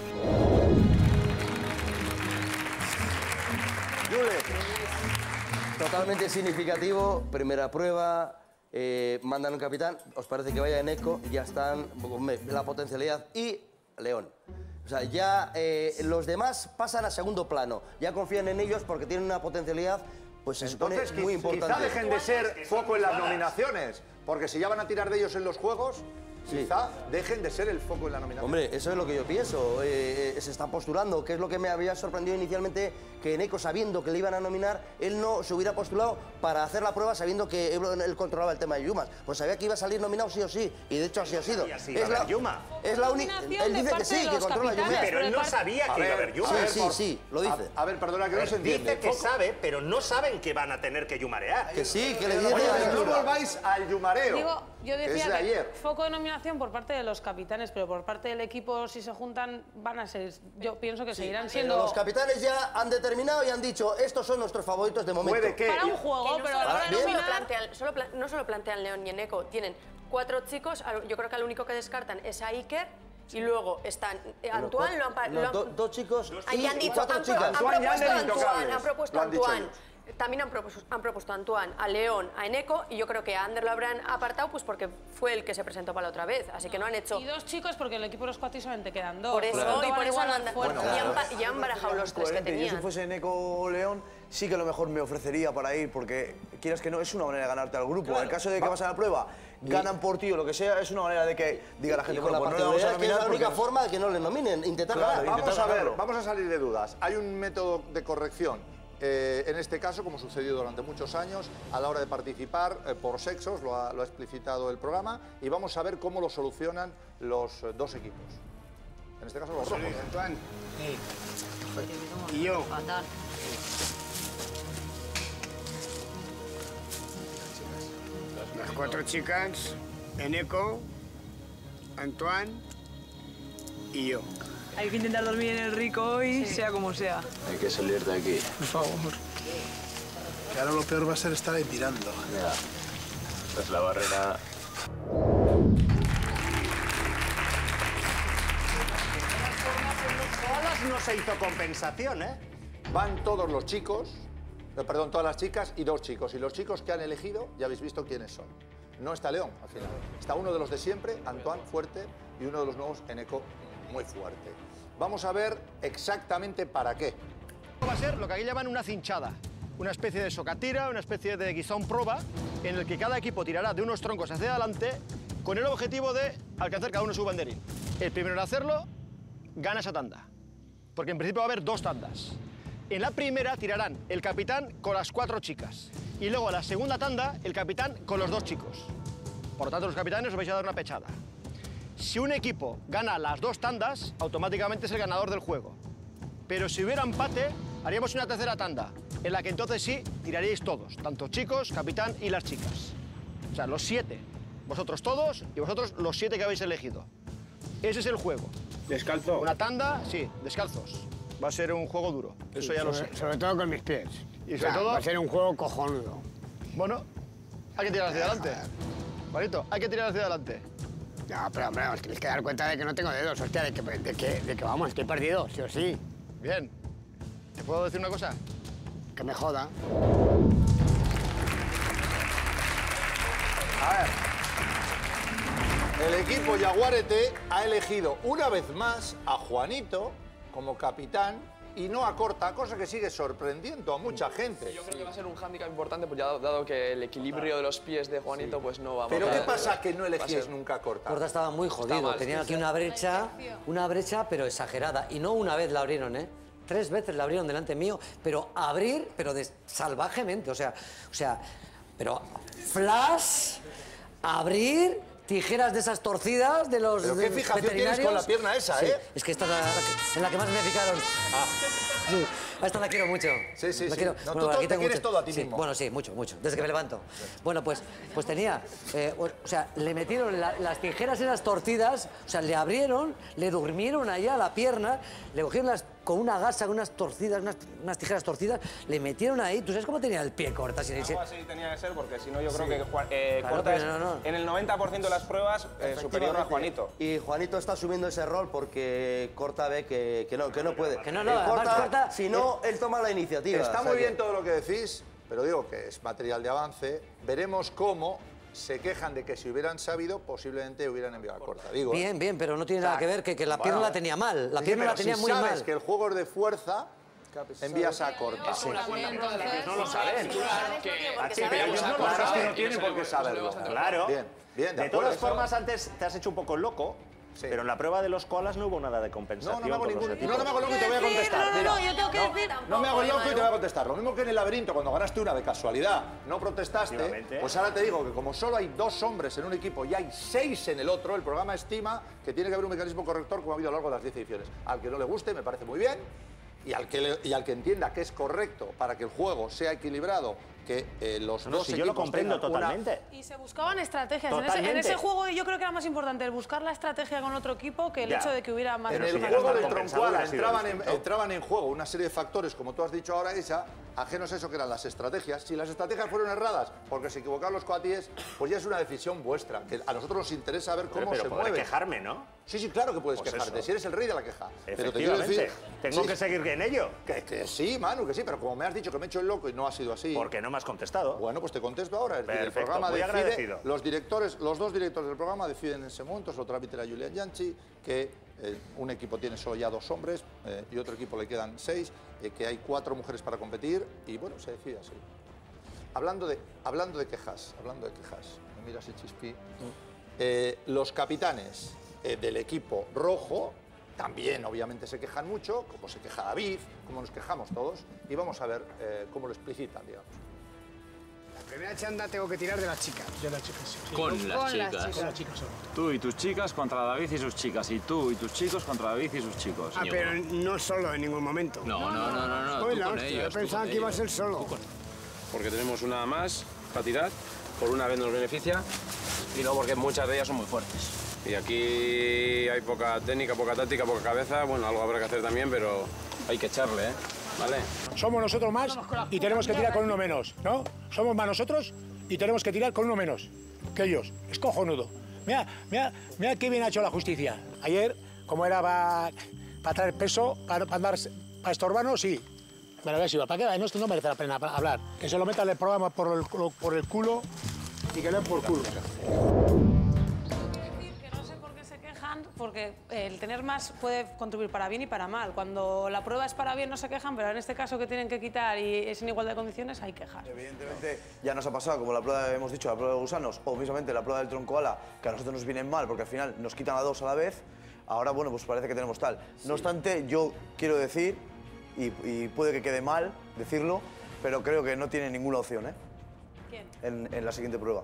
F: Yule, totalmente significativo, primera prueba, eh, mandan un capitán, os parece que vaya en eco, ya están, hombre, la potencialidad y León. O sea, ya eh, los demás pasan a segundo plano, ya confían en ellos porque tienen una potencialidad, pues se supone
A: Entonces,
F: muy
A: qui-
F: importante.
A: quizá dejen de ser foco en las nominaciones, porque si ya van a tirar de ellos en los juegos,
I: quizá dejen de ser el foco en la nominación.
F: Hombre, eso es lo que yo pienso. Eh, eh, se están postulando, que es lo que me había sorprendido inicialmente, que Eneko, sabiendo que le iban a nominar, él no se hubiera postulado para hacer la prueba sabiendo que él, él controlaba el tema de Yumas. Pues sabía que iba a salir nominado sí o sí, y de hecho así ha sido.
P: Sí, es la Yuma.
F: Es la única. Él dice que sí, que controla Yumas.
P: Pero él no sabía que iba a haber Yuma.
F: Sí, sí, sí, lo dice.
I: A, a ver, perdona, que no se entiende.
P: Dice que sabe, pero no saben que van a tener que yumarear.
F: Que sí, que le dice.
I: Oye, pero no volváis al yumareo.
G: Digo, yo
I: que es
G: decía
I: de
G: que
I: ayer.
G: foco de nominación por parte de los capitanes, pero por parte del equipo, si se juntan, van a ser. Yo pienso que
F: Sí,
G: seguirán
F: pero
G: siendo.
F: los capitanes ya han determinado y han dicho, estos son nuestros favoritos de momento.
I: Puede que.
G: Para un juego,
M: no
G: pero
M: solo,
G: a la hora de
M: no solo
G: nominar.
M: plantean, solo pla- no solo plantean León y Eneko, tienen cuatro chicos, al- yo creo que al único que descartan es a Iker, y luego están eh, Antoine, lo han, pa-
F: No,
M: lo han-
F: do- dos chicos
M: ahí
F: y,
M: han
F: y
M: dicho,
F: cuatro
M: han, pro-
F: chicas.
M: han
I: Antoine ya
M: propuesto
I: de
M: a Antoine,
I: intocables,
M: han propuesto
I: lo
M: a
I: han dicho
M: Antoine.
I: ellos.
M: También han propuesto, han propuesto a Antoine, a León, a Eneko, y yo creo que a Ander lo habrán apartado pues porque fue el que se presentó para la otra vez, así que no han hecho...
G: Y dos chicos, porque en el equipo de los cuatro solamente quedan dos.
M: Por eso,
G: lo tanto,
M: y
G: van
M: por eso
G: igual
M: no
G: de
M: andan-
G: fuerte.
M: y han, pa- y han barajado los tres que
Q: Coherente. Yo si
M: tenían.
Q: fuese Eneko León, sí que a lo mejor me ofrecería para ir, porque quieras que no, es una manera de ganarte al grupo. En el caso de que vas a la prueba, ganan por ti o lo que sea, es una manera de que diga la
F: Y
Q: gente,
F: con
Q: bueno,
F: la
Q: pues no le vamos a
F: particularidad que es
Q: nominar
F: la única
Q: porque-
F: forma de que no le nominen, intentar
Q: Claro,
F: ganar.
I: Vamos
Q: intentar
I: a ver,
Q: ganarlo.
I: vamos a salir de dudas. Hay un método de corrección. Eh, en este caso, como sucedió durante muchos años, a la hora de participar eh, por sexos, lo ha, lo ha explicitado el programa, y vamos a ver cómo lo solucionan los eh, dos equipos. En este caso, los rojos.
L: Antoine. Y yo. Las cuatro chicas, Eneko, Antoine y yo.
C: Hay que intentar dormir en el rico hoy, sea como sea.
K: Hay que salir de aquí.
N: Por favor. Que ahora lo peor va a ser estar ahí mirando.
K: Ya. Pues la barrera.
P: Todas no se hizo compensación, ¿eh?
I: Van todos los chicos, eh, perdón, todas las chicas y dos chicos. Y los chicos que han elegido, ya habéis visto quiénes son. No está León, al final. Está uno de los de siempre, Antoine, fuerte, y uno de los nuevos, Eneko, muy fuerte. Vamos a ver exactamente para qué.
R: Va a ser lo que aquí llaman una cinchada, una especie de socatira, una especie de guisón proba, en el que cada equipo tirará de unos troncos hacia adelante con el objetivo de alcanzar cada uno su banderín. El primero en hacerlo gana esa tanda, porque en principio va a haber dos tandas. En la primera tirarán el capitán con las cuatro chicas y luego a la segunda tanda el capitán con los dos chicos. Por lo tanto, los capitanes os vais a dar una pechada. Si un equipo gana las dos tandas, automáticamente es el ganador del juego. Pero si hubiera empate, haríamos una tercera tanda, en la que entonces sí tiraríais todos, tanto chicos, capitán y las chicas. O sea, los siete. Vosotros todos y vosotros los siete que habéis elegido. Ese es el juego.
L: Descalzo.
R: Una tanda, sí, descalzos. Va a ser un juego duro, eso ya lo sé.
L: sobre, sobre todo con mis pies.
R: Y
L: O
R: sobre
L: sea,
R: todo...
L: va a ser un juego cojonudo.
R: Bueno, hay que tirar hacia adelante. Juanito, hay que tirar hacia adelante.
L: No, pero hombre, os tenéis que dar cuenta de que no tengo dedos, hostia, de que, de que, de que vamos, estoy perdido, sí o sí.
R: Bien. ¿Te puedo decir una cosa?
L: Que me joda.
I: A ver. El equipo Yaguarete ha elegido una vez más a Juanito como capitán y no a Corta, cosa que sigue sorprendiendo a mucha gente.
J: Yo creo que va a ser un hándicap importante, pues ya dado que el equilibrio de los pies de Juanito pues no va a
I: ¿Pero
J: matar.
I: qué pasa que no
J: Va a
I: elegíais
J: ser-
I: nunca a Corta?
D: Corta estaba muy jodido,
J: mal,
D: tenían
J: sí,
D: aquí
J: sí.
D: una brecha, una brecha pero exagerada. Y no una vez la abrieron, ¿eh? Tres veces la abrieron delante mío, pero abrir, pero de, salvajemente, o sea, o sea, pero flash, abrir, tijeras de esas torcidas de los
I: Pero qué
D: de-
I: fijación tienes
D: veterinarios.
I: con la pierna esa,
D: Sí,
I: ¿eh?
D: es que esta es la, la que- en la que más me picaron. Sí, a esta la quiero mucho.
I: Sí, sí,
D: La
I: sí.
D: quiero-
I: No,
D: bueno,
I: tú
D: aquí
I: te
D: tengo
I: quieres
D: mucho.
I: todo a ti
D: Sí,
I: mismo.
D: bueno, sí, mucho, mucho, desde que me levanto. Bueno, pues, pues tenía, eh, o, o sea, le metieron la- las tijeras esas torcidas, o sea, le abrieron, le durmieron allá la pierna, le cogieron las, con una gasa, unas torcidas, unas, unas tijeras torcidas, le metieron ahí. ¿Tú sabes cómo tenía el pie Corta? Si, si-
H: Algo así tenía que ser, porque si no yo creo
F: Sí.
H: que Juan- eh,
D: Claro,
H: Corta
D: pero
H: es
D: no, no.
H: en el noventa por ciento de las pruebas eh, superior a Juanito.
F: Y Juanito está asumiendo ese rol porque Corta ve que, que no, que no puede.
D: Que no, no,
F: Eh,
D: además
F: Corta,
D: Corta-
F: si no, él toma la iniciativa.
I: Está
F: o sea
I: muy
F: que-
I: bien todo lo que decís, pero digo que es material de avance. Veremos cómo se quejan de que si hubieran sabido, posiblemente hubieran enviado a Corta. Digo, ¿eh?
D: Bien, bien, pero no tiene nada que ver, que, que la
I: Bueno,
D: pierna la tenía mal. La
I: sí,
D: pierna
I: pero
D: la tenía
I: si
D: muy
I: sabes
D: mal.
I: que el juego es de fuerza,
A: envías a corta.
J: Es una cuenta de la que
P: no lo saben.
J: Que
P: Ah, sí, pero ellos no lo
A: Claro, es que no
P: saben.
A: tienen por qué saberlo.
P: Claro.
A: Bien, bien, de
P: De
A: acuerdo.
P: todas formas, antes te has hecho un poco el loco, pero en la prueba de los koalas no hubo nada de compensación.
A: No, no me hago
P: por los
A: ningún...
P: equipos.
A: No, no me hago loco y te voy a contestar.
G: No, no,
A: Mira,
G: no, yo tengo que
A: no,
G: decir...
A: no me hago
G: tampoco,
A: loco y te voy a
G: Manu.
A: contestar. Lo mismo que en el laberinto, cuando ganaste una de casualidad, no protestaste,
P: Efectivamente.
A: pues ahora te digo que como solo hay dos hombres en un equipo y hay seis en el otro, el programa estima que tiene que haber un mecanismo corrector como ha habido a lo largo de las diez ediciones. Al que no le guste, me parece muy bien, y al que, le- y al que entienda que es correcto para que el juego sea equilibrado, que eh, los
P: No,
A: dos
P: si yo lo
A: equipos
P: comprendo
A: tengan una-
P: totalmente.
G: Y se buscaban estrategias. En ese, en
P: Totalmente.
G: ese juego yo creo que era más importante el buscar la estrategia con otro equipo que el
A: Ya.
G: hecho de que hubiera más
A: En el
G: personas.
A: juego del
P: compensado
A: Troncoala
P: hubiera sido
A: entraban en,
P: distinto.
A: entraban en juego una serie de factores, como tú has dicho ahora, Isa, ajenos a eso que eran las estrategias. Si las estrategias fueron erradas porque se equivocaron los coatíes, pues ya es una decisión vuestra. Que a nosotros nos interesa ver cómo
P: Pero
A: se
P: podré
A: mueve.
P: quejarme, ¿no?
A: Sí, sí, claro que puedes
P: Pues
A: quejarte.
P: eso.
A: Si eres el rey de la queja. Pero te quiero
P: Efectivamente.
A: decir...
P: Tengo
A: sí,
P: que seguir en ello.
A: Que, que sí, Manu, que sí, pero como me has dicho que me he hecho el loco y no ha sido así...
P: Porque no me has contestado.
A: Bueno, pues te contesto ahora. Es decir, el
P: Perfecto,
A: programa
P: muy
A: decide,
P: agradecido.
A: los directores, los dos directores del programa deciden en ese momento, es otro árbitro era Julián Yanchi, que eh, un equipo tiene solo ya dos hombres eh, y otro equipo le quedan seis, eh, que hay cuatro mujeres para competir y bueno, se decide así. Hablando de, hablando de quejas, hablando de quejas, me miras y Chispi, eh, los capitanes eh, del equipo rojo también obviamente se quejan mucho, como se queja David, como nos quejamos todos, y vamos a ver eh, cómo lo explicitan, digamos.
B: La primera chanda tengo que tirar de las chicas.
N: De las chicas, sí.
K: Con las
B: Con las
K: chicas.
N: Con las chicas solo.
U: Tú y tus chicas contra David y sus chicas. Y tú y tus chicos contra David y sus chicos.
B: Ah, pero no solo en ningún momento.
K: No, no, no, no, no.
B: Uy,
K: Tú
B: la
K: con
B: hostia,
K: ellos,
B: yo
K: tú
B: pensaba
K: con
B: que iba a
K: ellos.
B: ser solo.
T: Porque tenemos una más para tirar, por una vez nos beneficia y luego porque muchas de ellas son muy fuertes. Y aquí hay poca técnica, poca táctica, poca cabeza. Bueno, algo habrá que hacer también, pero hay que echarle, ¿eh? ¿Vale?
N: Somos nosotros más y tenemos que tirar con uno menos, ¿no? Somos más nosotros y tenemos que tirar con uno menos que ellos. Es cojonudo. Mira, mira, mira qué bien ha hecho la justicia. Ayer, como era para traer peso, para andar, para estorbarnos, sí. Pero a ver si va, ¿para qué? No, esto no merece la pena hablar. Que se lo metan el programa por el, por el culo y que le den por culo.
G: Que no sé por qué se quejan, porque el tener más puede contribuir para bien y para mal. Cuando la prueba es para bien no se quejan, pero en este caso que tienen que quitar y es en igualdad de condiciones hay quejas.
Q: Evidentemente ya nos ha pasado, como la prueba, hemos dicho, la prueba de gusanos, o mismamente la prueba del troncoala, que a nosotros nos vienen mal porque al final nos quitan a dos a la vez. Ahora, bueno, pues parece que tenemos tal. No obstante, yo quiero decir, y, y puede que quede mal decirlo, pero creo que no tiene ninguna opción, ¿eh?
G: ¿Quién?
Q: En, en la siguiente prueba.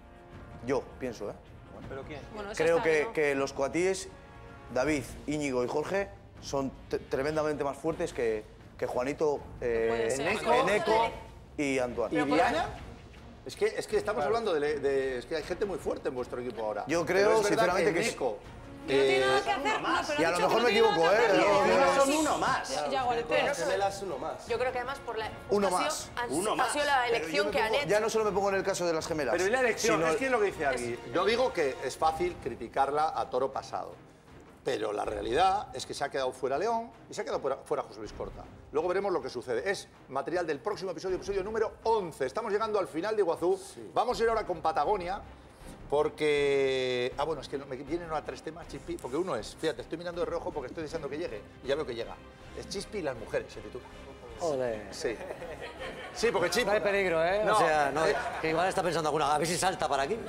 Q: Yo pienso, ¿eh?
J: ¿Pero quién?
G: Bueno, eso
Q: Creo
G: está
Q: que,
G: bien, ¿no?
Q: que los coatíes, David, Íñigo y Jorge, son t- tremendamente más fuertes que, que Juanito, eh,
G: Puede ser.
Q: Eneco, Eneco y Antoine.
A: ¿Y Diana? Es que, es que estamos hablando de, de- Es que hay gente muy fuerte en vuestro equipo ahora.
Q: Yo creo,
A: Pero es verdad
Q: sinceramente, que es-
A: Neco,
G: Que no tiene
A: eh,
G: nada que hacer. No, pero
Q: Y a
G: ha
Q: lo
G: dicho
Q: mejor
G: que no
Q: me
G: tiene
Q: equivoco,
G: nada que
Q: ¿eh?
G: hacer.
Q: Yo-
G: Pero
Q: yo-
G: sí.
F: Son uno más.
G: Ya, ya, Guarete.
F: Pero gemelas uno más.
M: Yo creo que además por la...
Q: Uno
M: ha sido-
Q: más.
M: ha-
Q: Uno
M: ha
Q: más.
M: sido la
Q: Pero yo
M: elección
Q: me
M: que han
Q: pongo-
M: hecho.
Q: Ya no solo me pongo en el caso de las gemelas.
A: Pero y la elección,
Q: sino-
A: es que es lo que dice aquí. Yo digo que es fácil criticarla a toro pasado. Pero la realidad es que se ha quedado fuera León y se ha quedado fuera, fuera José Luis Corta. Luego veremos lo que sucede. Es material del próximo episodio, episodio número once. Estamos llegando al final de Iguazú. Vamos a ir ahora con Patagonia. Porque... Ah, bueno, es que me vienen ahora tres temas, Chispi. Porque uno es, fíjate, estoy mirando de reojo porque estoy deseando que llegue. Y ya veo que llega. Es Chispi y las mujeres, se titula.
D: Joder.
A: Sí. Sí, porque Chispi...
D: No hay peligro, ¿eh?
A: No.
D: O sea, no, que igual está pensando alguna, a ver si salta para aquí.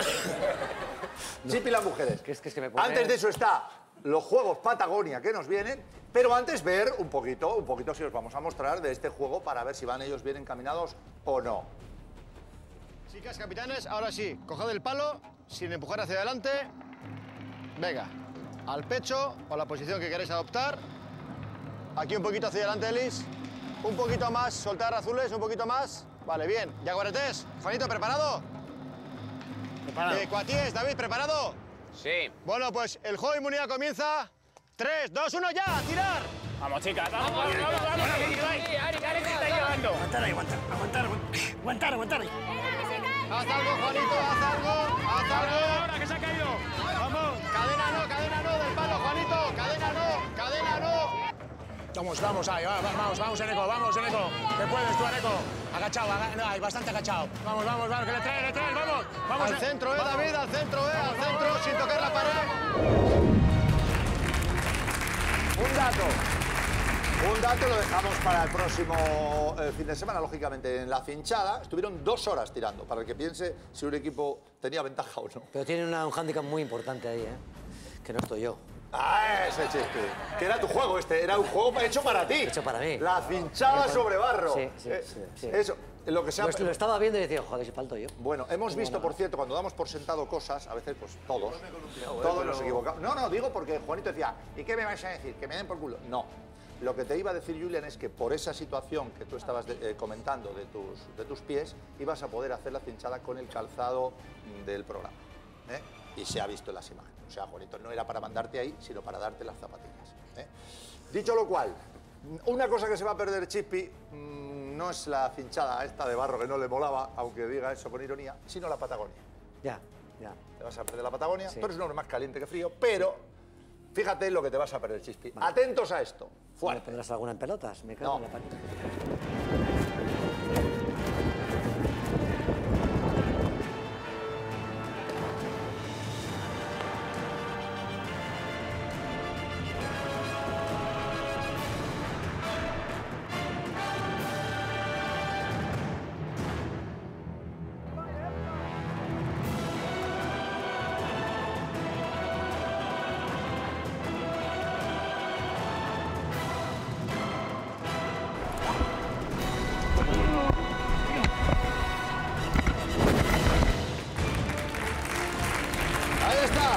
A: Chispi y las mujeres.
D: Que es que, es que me pone...
A: Antes de eso está los Juegos Patagonia que nos vienen, pero antes ver un poquito, un poquito si os vamos a mostrar de este juego para ver si van ellos bien encaminados o no.
R: Chicas capitanes, ahora sí, coged el palo sin empujar hacia adelante. Venga, al pecho o la posición que queréis adoptar. Aquí un poquito hacia adelante, Elis. Un poquito más, soltar azules, un poquito más. Vale, bien. ¿Ya guaretés? Juanito, ¿preparado?
B: Preparado.
R: Eh, Cuatíes, David, ¿preparado?
J: Sí.
R: Bueno, pues el juego de inmunidad comienza. tres, dos, uno, ya, a tirar.
N: Vamos, chicas, vamos, vamos, vamos, vamos. ¿Qué está llevando? Aguantar ahí, aguantar, aguantar, aguantar, aguantar.
R: Haz algo, Juanito, haz algo, haz algo.
N: Ahora que se ha caído. Vamos.
R: Cadena no, cadena no del palo, Juanito. Cadena no, cadena no.
N: Vamos, vamos, ahí, va, va, vamos, vamos, Eneco, vamos, Eneco. Que puedes tú, Eneco. Agachado, aga- no, hay bastante agachado. Vamos, vamos, vamos, que le trae, le trae, vamos. Vamos.
R: Al centro, eh, David, al centro, eh, al centro, sin tocar la pared.
A: Un dato.
I: Un dato lo dejamos para el próximo eh, fin de semana, lógicamente, en la cinchada. Estuvieron dos horas tirando, para el que piense si un equipo tenía ventaja o no.
D: Pero tiene una, un hándicap muy importante ahí, ¿eh? Que no estoy yo.
I: Ah, ese chiste. Que era tu juego este, era un juego hecho para ti.
D: Hecho para mí.
I: La cinchada sobre barro.
D: Sí, sí,
I: Eh,
D: sí, sí.
I: Eso, lo que sea.
D: Lo, lo estaba viendo y decía, joder, si falto yo.
I: Bueno, hemos visto, por cierto, cuando damos por sentado cosas, a veces, pues todos, todos nos equivocamos. No, no, digo porque Juanito decía, ¿y qué me vais a decir? ¿Que me den por culo? No. Lo que te iba a decir, Julián, es que por esa situación que tú estabas de, eh, comentando de tus, de tus pies, ibas a poder hacer la cinchada con el calzado del programa. ¿eh? Y se ha visto en las imágenes. O sea, Juanito, no era para mandarte ahí, sino para darte las zapatillas. ¿eh? Dicho lo cual, una cosa que se va a perder Chispi mmm, no es la cinchada esta de barro que no le molaba, aunque diga eso con ironía, sino la Patagonia.
D: Ya, ya.
I: Te vas a perder la Patagonia.
D: Sí.
I: Tú eres un hombre más caliente que frío, pero fíjate lo que te vas a perder, Chispi. Vale. Atentos a esto. Fuerte.
D: ¿Tendrás alguna en pelotas? Me cago
I: No.
D: en la patita.
A: Ahí está.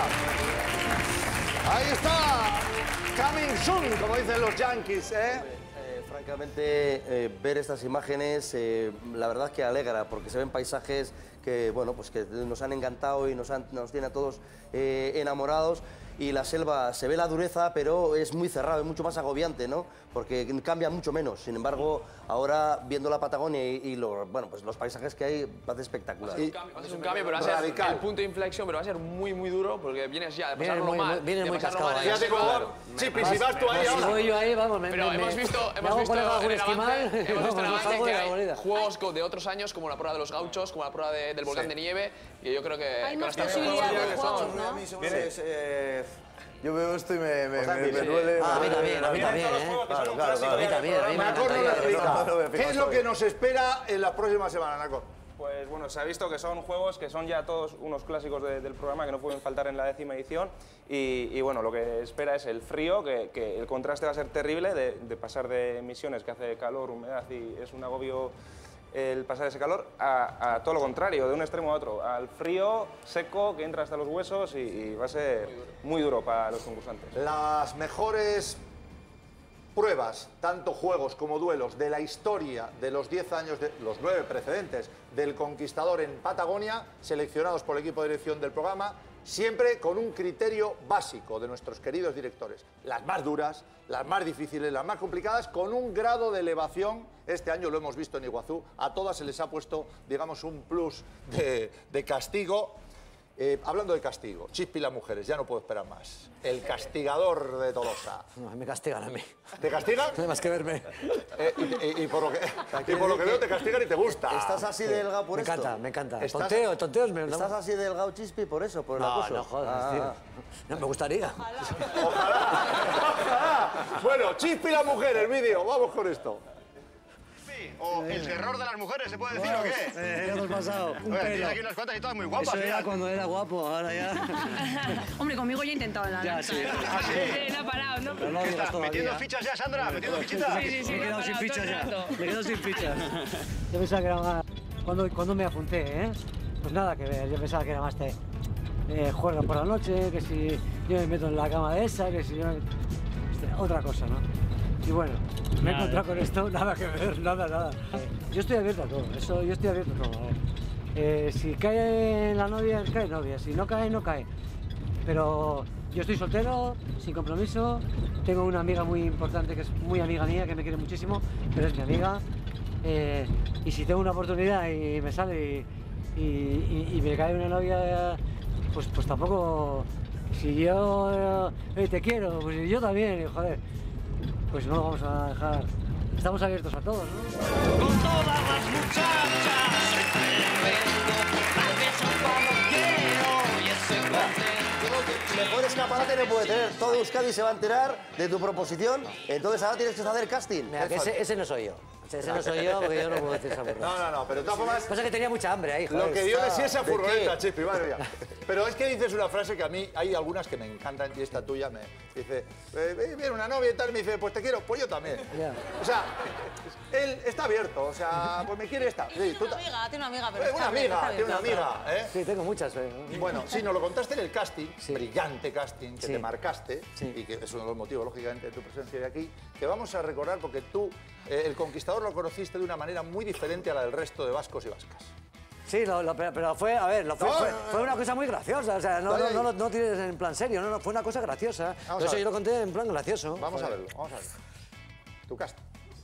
A: Ahí está. Coming soon, como dicen los Yankees, ¿eh?
F: Eh, francamente, eh, ver estas imágenes, eh, la verdad es que alegra, porque se ven paisajes que, bueno, pues que nos han encantado y nos, han, nos tienen a todos eh, enamorados. Y la selva, se ve la dureza, pero es muy cerrado, es mucho más agobiante, ¿no? Porque cambia mucho menos. Sin embargo, ahora, viendo la Patagonia y, y lo, bueno, pues los paisajes que hay, va a ser espectacular.
J: Va a ser un cambio, va a ser un cambio, pero va a ser
F: Radical.
J: el punto de inflexión, pero va a ser muy, muy duro, porque vienes ya de
D: Viene
J: pasarlo
D: muy-
J: mal.
D: muy- viene
J: de
D: muy
J: pasarlo
D: cascado
J: mal
D: ahí.
J: en la
D: Fíjate
J: selva.
D: cómo-
I: Chipi, si vas tú ahí
D: Si
I: ahora.
D: voy yo ahí, vamos, me,
J: Pero
D: me,
J: hemos
D: me-
J: visto,
D: me
J: hemos
D: hago
J: visto
D: con el
J: en
D: algún
J: el avance,
D: esquimal,
J: hemos visto en el
D: vamos,
J: avance
D: salgo
J: que
D: de la
J: hay
D: guarida.
J: juegos co- de otros años, como la prueba de los gauchos, como la prueba de- del volcán
F: Sí.
J: de nieve, y yo creo que...
G: Hay
J: con
G: más
J: esta
G: posibilidades de
J: tecnología que
G: juegos,
J: son-
G: ¿no?
Q: A mí sobre
J: Viene.
Q: es, eh, yo veo esto y me, me,
F: O sea,
Q: me, me
F: sí.
Q: duele.
D: Ah, a mí
Q: me duele,
D: también, a mí
Q: me
D: también,
Q: duele.
D: ¿eh?
Q: Claro, claro,
D: A mí también, a mí me
I: Nacor nos lo
D: encantaría.
I: explica.
Q: No, no me he
I: ¿Qué
Q: fijado
I: es lo que
Q: todavía.
I: nos espera en las próximas semanas, Nacor?
H: Pues bueno, se ha visto que son juegos que son ya todos unos clásicos de- del programa que no pueden faltar en la décima edición y, y bueno, lo que espera es el frío, que, que el contraste va a ser terrible de, de pasar de misiones que hace calor, humedad y es un agobio el pasar ese calor a, a todo lo contrario, de un extremo a otro, al frío seco que entra hasta los huesos y, y va a ser muy duro para los concursantes.
I: Las mejores pruebas, tanto juegos como duelos, de la historia de los diez años, de los nueve precedentes del Conquistador en Patagonia, seleccionados por el equipo de dirección del programa, siempre con un criterio básico de nuestros queridos directores. Las más duras, las más difíciles, las más complicadas, con un grado de elevación. Este año lo hemos visto en Iguazú, a todas se les ha puesto, digamos, un plus de, de castigo. Eh, hablando de castigo, Chispi y las mujeres, ya no puedo esperar más. El castigador de Tolosa.
D: No, me castigan a mí.
I: ¿Te castigan?
D: No hay más que verme.
I: Eh, y, y- y por lo que, y por lo que veo te castigan y te gusta.
F: ¿Estás así
D: Sí.
F: delgado por
D: Me
F: esto?
D: encanta, me encanta.
F: ¿Estás-
D: Tonteo, tonteos me...
F: ¿Estás así delgado, Chispi, por eso, por el
D: No,
F: acoso?
D: no jodas,
F: Ah.
D: tío. No, me gustaría.
I: Bueno, Chispi y las mujeres, vídeo, vamos con esto.
R: O el terror de las mujeres, ¿se puede decir o qué?
E: Eh, ya hemos pasado. Un
R: Oye,
E: pelo.
R: tienes aquí unas cuantas y todas muy guapas.
E: Eso era
R: mira.
E: cuando era guapo, ahora ya.
V: Hombre, conmigo ya he intentado la
E: Ya, sí.
R: ¿Ah, sí?
V: No ha parado, ¿no?
E: Pero no
R: ¿Qué
E: digas
R: estás,
E: todavía.
R: metiendo fichas ya, Sandra? ¿Metiendo fichitas?
V: Sí, sí, sí.
E: Me he
V: no
E: quedado
V: ha
E: sin
V: parado
E: fichas
V: todo el
E: ya.
V: rato.
E: Me he quedado sin fichas.
O: Yo pensaba que era más... Cuando, cuando me apunté, ¿eh? Pues nada que ver, yo pensaba que era más de... Eh, juegan por la noche, que si yo me meto en la cama de esa, que si yo... Este, otra cosa, ¿no? Y bueno, me he
E: Nada.
O: encontrado con esto, nada que ver, nada, nada. Yo estoy abierto a todo, eso, yo estoy abierto a todo. Eh, si cae la novia, cae novia, si no cae, no cae. Pero yo estoy soltero, sin compromiso, tengo una amiga muy importante que es muy amiga mía, que me quiere muchísimo, pero es mi amiga. Eh, y si tengo una oportunidad y me sale y, y- y- y me cae una novia, pues, pues tampoco... Si yo eh, te quiero, pues yo también, y, joder, pues no lo vamos a dejar. Estamos abiertos a todos, ¿no?
S: Con todas las muchachas soy tremendo, las beso como quiero y estoy contento.
F: Mejores escaparate no puede tener. Todo Euskadi se va a enterar de tu proposición. Entonces ahora tienes que hacer casting.
D: Mira, que ese, ese no soy yo. Ese no soy yo, porque yo no puedo decir esa burrada.
I: No, no, no, pero de todas formas...
D: Pasa que tenía mucha hambre ahí, joder.
I: Lo que dio de sí esa
F: ¿De
I: furgoneta,
F: qué?
I: Chispi, madre mía. Pero es que dices una frase que a mí hay algunas que me encantan y esta tuya me dice, eh, viene una novia y tal, me dice, pues te quiero, pues yo también.
D: Ya.
I: O sea, él está abierto, o sea, pues me quiere esta. Sí, tú
G: Una amiga, tiene una amiga, pero
I: Eh,
G: está
I: una
G: bien,
I: amiga,
G: está
I: tiene
G: bien,
I: una
G: claro.
I: amiga, ¿eh?
D: Sí, tengo muchas. Eh.
I: Bueno, sí, nos lo contaste en el casting, brillante casting, que
D: Sí.
I: te marcaste, y que es uno de los motivos, lógicamente, de tu presencia hoy aquí, que vamos a recordar porque tú, eh, el Conquistador, lo conociste de una manera muy diferente a la del resto de vascos y vascas.
D: Sí, lo, lo- pero, pero fue, a ver, lo fue,
I: No,
D: fue,
I: no, no.
D: fue una cosa muy graciosa, o sea, no,
I: Dale
D: no,
I: ahí.
D: no, lo- no tires en plan serio, no, no, fue una cosa graciosa.
I: Vamos
D: Por
I: a
D: eso
I: ver.
D: yo lo conté en plan gracioso.
I: Vamos a
D: Joder.
I: verlo, vamos a verlo. Tu casting.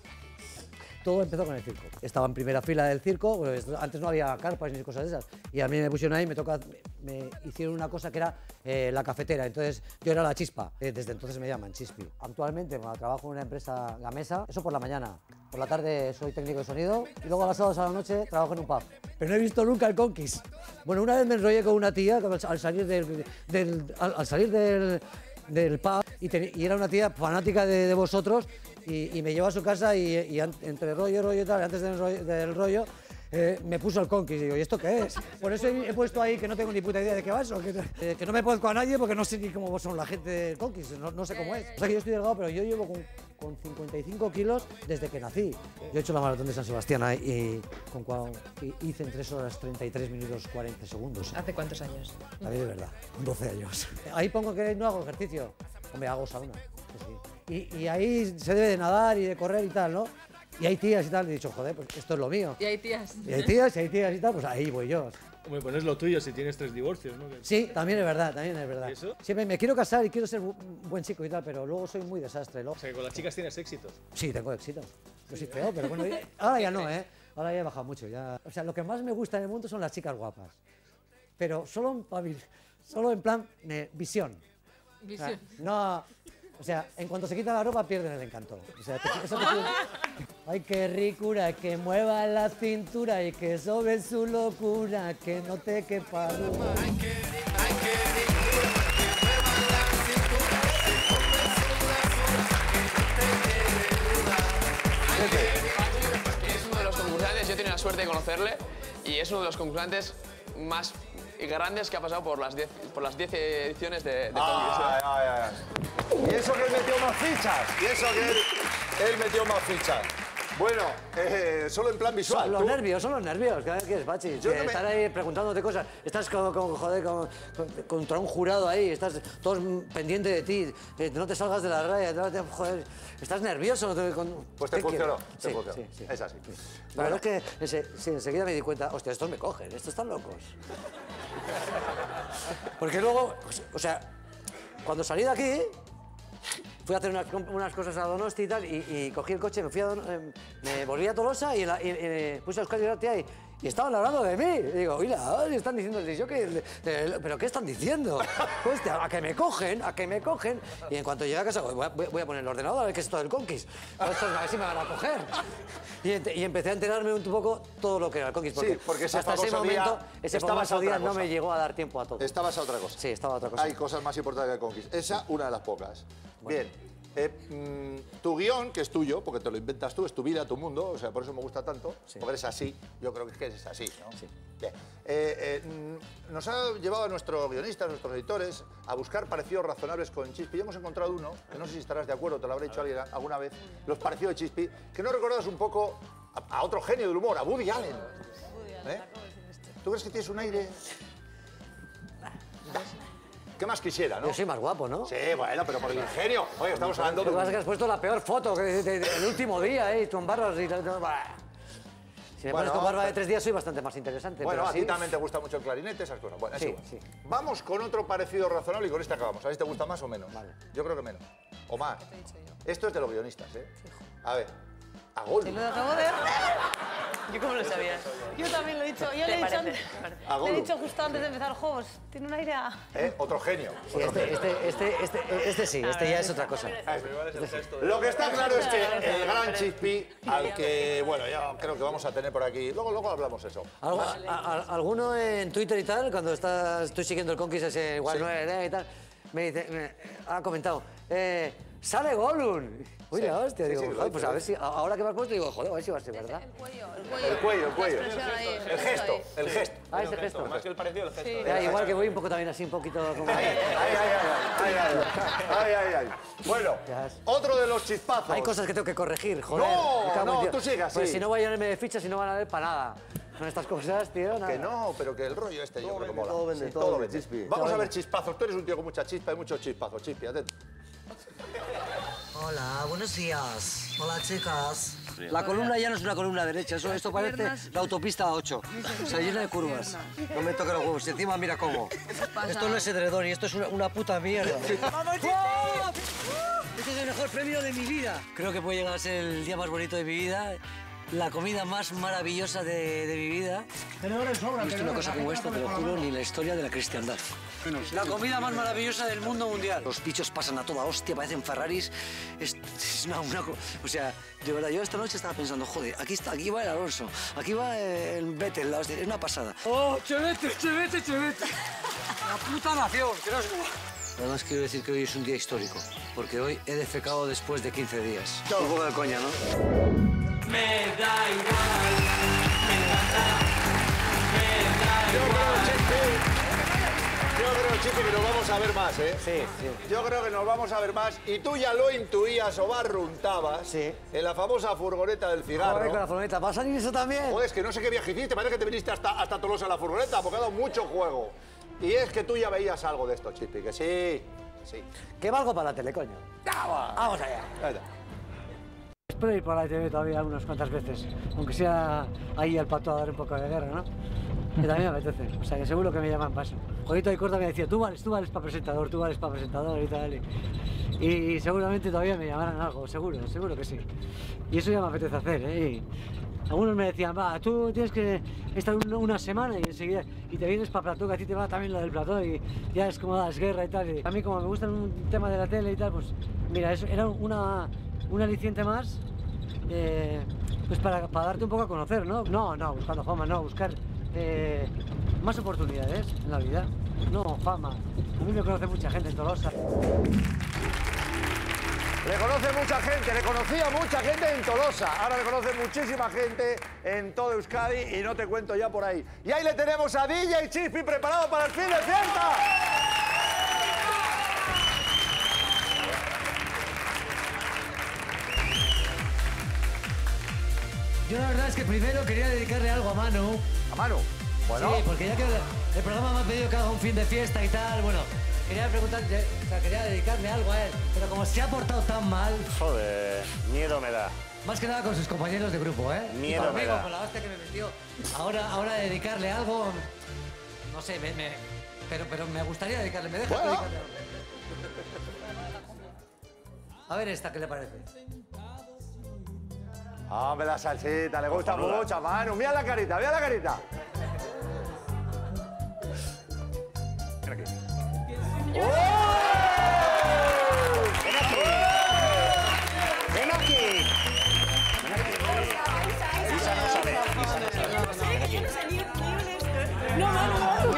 O: Todo empezó con el circo. Estaba en primera fila del circo, pues, antes no había carpas ni cosas de esas. Y a mí me pusieron ahí, me, toca, me hicieron una cosa que era eh, la cafetera. Entonces yo era la chispa. Eh, desde entonces me llaman Chispi. Actualmente bueno, trabajo en una empresa gamesa, eso por la mañana. Por la tarde soy técnico de sonido y luego a las sábados a la noche trabajo en un pub. Pero no he visto nunca el Conquist. Bueno, una vez me enrollé con una tía al, al salir del, del- al, al salir del, del pub y, te- y era una tía fanática de, de vosotros y, y me llevó a su casa y, y an- entre rollo, rollo y tal, antes del rollo, del rollo eh, me puso el Conquist y digo, ¿y esto qué es? Por eso he, he puesto ahí que no tengo ni puta idea de qué va eso, que, eh, que no me conozco a nadie porque no sé ni cómo son la gente del Conquist, no, no sé cómo es. O sea que yo estoy delgado, pero yo llevo con, con cincuenta y cinco kilos desde que nací. Yo he hecho la maratón de San Sebastián ahí, y con cua- y hice en tres horas treinta y tres minutos cuarenta segundos.
C: ¿Hace cuántos años?
O: La vida de verdad, doce años. Ahí pongo que no hago ejercicio. Hombre, hago sauna. que sí. Y, y ahí se debe de nadar y de correr y tal, ¿no? Y hay tías y tal. Y he dicho, joder, pues esto es lo mío.
C: Y hay tías.
O: Y hay tías, y hay tías y tal, pues ahí voy yo.
L: Hombre, pues no es lo tuyo si tienes tres divorcios, ¿no?
O: Sí, también es verdad, también es verdad.
L: ¿Y eso?
O: Siempre me quiero casar y quiero ser bu- buen chico y tal, pero luego soy muy desastre. ¿no?
L: O sea, que con las chicas tienes éxito.
O: Sí, tengo éxito. Yo soy feo, pero bueno, ya- ahora ya no, ¿eh? Ahora ya he bajado mucho. Ya. O sea, lo que más me gusta en el mundo son las chicas guapas. Pero solo en, pa- solo en plan de visión. O sea,
C: Visión.
O: no, o sea, en cuanto se quita la ropa pierden el encanto. O sea, te- eso te quiero- Ay, qué ricura, que mueva la cintura y que sobre su locura, que no te quepa duda.
J: Es uno de los concursantes, yo he tenido la suerte de conocerle y es uno de los concursantes más grandes que ha pasado por las diez por las diez ediciones de, de Conquist.
I: Ay, ay, ay. Y eso que él metió más fichas. Y eso que él, él metió más fichas. Bueno, eh, solo en plan visual.
D: Son los
I: tú-
D: nervios, son los nervios. ¿Qué quieres, Pachi?
I: Yo
D: Que
I: no me-
D: Estar ahí preguntándote cosas. Estás con, con- joder, con- con- contra un jurado ahí. Estás todos pendiente de ti. eh, No te salgas de la raya. no te- Joder, estás nervioso. te- con-
I: Pues te
D: ¿qué
I: funcionó,
D: quieres?
I: te
D: Sí,
I: funcionó.
D: sí, sí.
I: Es así.
D: La verdad es que ense- sí, enseguida me di cuenta, hostia, estos me cogen, estos están locos. Porque luego, o sea, cuando salí de aquí, fui a hacer unas, unas cosas a Donosti y tal, y, y cogí el coche, me fui a Don- eh, me volví a Tolosa y, en la- y- y puse a Euskadi Irratia y, y estaban hablando de mí. Y digo, mira, ay, están diciendo, yo que, ¿pero qué están diciendo? Hostia, a que me cogen, a que me cogen. Y en cuanto llegué a casa, voy a, voy a poner el ordenador a ver qué es esto del Conquist. Esto, a ver si me van a coger. Y, ent- y empecé a enterarme un poco todo lo que era el Conquist. Porque,
I: Sí, porque ese
D: hasta ese
I: famoso día
D: momento, ese
I: estabas
D: famoso
I: a otra
D: día no
I: cosa.
D: me llegó a dar tiempo a todo.
I: Estabas a otra cosa.
D: Sí, estaba a otra cosa.
I: Hay cosas más importantes que Conquist. Esa, una de las pocas. Bien. Eh, mm, tu guión, que es tuyo, porque te lo inventas tú, es tu vida, tu mundo, o sea, por eso me gusta tanto, porque eres así, yo creo que es que eres así, ¿no? Sí. Bien. Eh, eh, mm, nos ha llevado a nuestros guionistas, nuestros editores, a buscar parecidos razonables con Chispi. Y hemos encontrado uno, que no sé si estarás de acuerdo, te lo habrá dicho alguien alguna vez, los parecidos de Chispi, que no recordas un poco a, a otro genio del humor, a Woody Allen. ¿Eh? ¿Tú crees que tienes un aire? ¿Qué más quisiera, no?
D: Yo soy más guapo, ¿no?
I: Sí, bueno, pero por el ingenio. Oye, estamos hablando
D: Lo que pasa es
I: de...
D: que has puesto la peor foto que de- de- del último día, ¿eh? Y con barbas y tal, tal, bah. Si me
I: Bueno,
D: pones con barba de tres días soy bastante más interesante.
I: Bueno,
D: pero
I: a
D: así-
I: ti también te gusta mucho el clarinete, esas cosas. Bueno, es
D: Sí,
I: igual.
D: sí.
I: Vamos con otro parecido razonable y con este acabamos. A ver si te gusta más o menos. Vale. Yo creo que menos. O más. Esto es de los guionistas, ¿eh? A ver. A gol.
G: Te lo acabo de
V: ¿Yo cómo lo sabías?
G: Yo también lo he dicho. Yo
V: ¿Te
G: le he dicho,
V: parece?
G: antes-
I: A
G: le he
I: Gollum.
G: dicho justo antes de empezar juegos. Tiene un aire a...
I: ¿Eh? Otro genio.
D: Sí, este, este, este, este, este sí, este ya es otra cosa.
I: Lo que está claro es que el gran Chispi, al que, bueno, ya creo que vamos a tener por aquí. Luego, luego hablamos eso.
D: Algo- a- a- ¿Alguno en Twitter y tal, cuando estás, estoy siguiendo el Conquist ese igual
I: Sí.
D: no es, eh, y tal, me dice, me ha comentado, eh, sale Gollum. Uy,
A: Sí.
D: la hostia,
A: Sí,
D: digo,
A: sí, lo
D: joder,
A: dice,
D: pues
A: lo
D: a ver
A: dice.
D: si, ahora que me has puesto, digo, joder, a ver si va a ser verdad.
G: El cuello, el cuello.
A: El cuello, el cuello.
G: La expresión ahí,
A: El gesto, el gesto.
D: Ah, ese gesto.
H: Más que el parecido, el gesto.
G: Sí.
D: Ya, igual que voy un poco también así, un poquito como...
A: Ay, ay, ay, ay, ay, ay, ay, ay. Bueno, otro de los chispazos.
D: Hay cosas que tengo que corregir, joder.
A: No,
D: me cago en
A: no,
D: Dios.
A: tú sigue así.
D: Pues si no voy a llenarme de fichas y no van a ver para nada. Son estas cosas, tío, nada.
A: Que no, pero que el rollo este yo creo que mola.
F: todo vende,
A: Sí,
F: todo
A: todo
F: vende,
A: vende.
F: Chispi.
A: Vamos
F: Todo
A: a ver
F: vende.
A: chispazos. Tú eres un tío con mucha chispa y muchos chispazos. Chispi, atento.
E: Hola, buenos días. Hola, chicas.
O: La columna ya no es una columna derecha, eso, esto parece
E: Piernas.
O: la autopista ocho. Se llena de curvas. No me toque los huevos. Y encima, mira cómo. Esto no es edredón y esto es una, una puta mierda. ¡Vamos, ¡Oh! Este es el mejor premio de mi vida. Creo que puede llegar a ser el día más bonito de mi vida. La comida más maravillosa de, de mi vida. No he visto una cosa como esta, te lo juro, ni en la historia de la cristiandad. La comida más maravillosa del mundo mundial. Los bichos pasan a toda hostia, parecen Ferraris. Es, es una, una co- O sea, de verdad, yo esta noche estaba pensando, joder, aquí está, aquí va el Alonso, aquí va el Vettel, la hostia, es una pasada. ¡Oh, chevete, chevete, chevete! La puta nación, que no es... Además quiero decir que hoy es un día histórico, porque hoy he defecado después de quince días. Un poco de coña, ¿no?
S: Me da igual, me encanta, me da
A: Yo
S: igual.
A: creo, Chispi, yo creo, Chispi, que nos vamos a ver más, ¿eh?
D: Sí, sí.
A: Yo creo que nos vamos a ver más. Y tú ya lo intuías o barruntabas
D: Sí.
A: en la famosa furgoneta del cigarro.
D: Joder, con la furgoneta. ¿Va a salir eso también?
A: Joder, es que no sé qué viaje hiciste. Parece que te viniste hasta, hasta Tolosa en la furgoneta, porque ha dado mucho juego. Y es que tú ya veías algo de esto, Chispi, que sí, que sí.
D: ¿Qué valgo para la tele, coño? Vamos allá.
A: Venga.
O: Espero ir para la T V todavía unas cuantas veces, aunque sea ahí al pato a dar un poco de guerra, ¿no? Que también me apetece, o sea que seguro que me llaman paso. Juanito de Corta me decía, tú vales, tú vales para presentador, tú vales para presentador y tal. Y, y seguramente todavía me llamarán algo, seguro, seguro que sí. Y eso ya me apetece hacer, ¿eh? Y algunos me decían, va, tú tienes que estar un- una semana y enseguida, y te vienes para plató, que a ti te va también lo del plató y ya es como das guerra y tal. Y a mí como me gusta un tema de la tele y tal, pues mira, eso era una, un aliciente más. Eh, pues para, para darte un poco a conocer, ¿no? No, no, buscando fama, no, buscar eh, más oportunidades en la vida, no fama. A mí me conoce mucha gente en Tolosa.
A: Le conoce mucha gente, le conocía mucha gente en Tolosa. Ahora le conoce muchísima gente en todo Euskadi y no te cuento ya por ahí. Y ahí le tenemos a D J Chispi preparado para el fin de fiesta.
E: Yo la verdad es que primero quería dedicarle algo a Manu.
A: ¿A Manu? Bueno.
E: Sí, porque ya que el programa me ha pedido que haga un fin de fiesta y tal, bueno, quería preguntar, o sea, quería dedicarle algo a él, pero como se ha portado tan mal,
I: Joder, miedo me da.
E: más que nada con sus compañeros de grupo, ¿eh?
I: Miedo
E: y conmigo,
I: me da.
E: con la hostia que me metió. Ahora, ahora dedicarle algo, no sé, me, me- pero, pero me gustaría dedicarle, ¿me dejas
A: Bueno.
E: dedicarle algo? A ver esta, ¿qué le parece?
A: Hombre, la salsita, le gusta
I: Cojonuda.
A: mucho a Manu. Mira la carita, mira la carita. Mira aquí.
I: ¡Ven aquí! Isa no sabe, Isa no sabe.
M: No, Manu.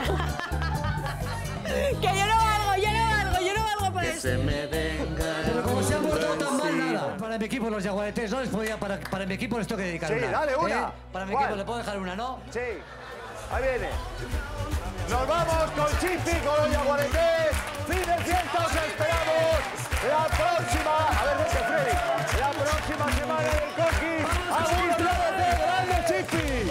M: Que yo no valgo, yo no valgo, yo no valgo para eso.
E: Pero como se ha portado tan mal, nada. Para mi equipo, los yaguaretés, no les podía, para, para mi equipo les tengo que dedicar
A: Sí,
E: una.
A: dale una.
E: ¿eh? Para mi
A: ¿Cuál?
E: equipo le puedo dejar una, ¿no?
A: Sí, ahí viene. Nos vamos con Chispi, con los yaguaretés. Fin de fiesta, os esperamos la próxima. A ver, vete, Freddy. La próxima semana en el Conquist. ¡Agustínate, grande Chispi!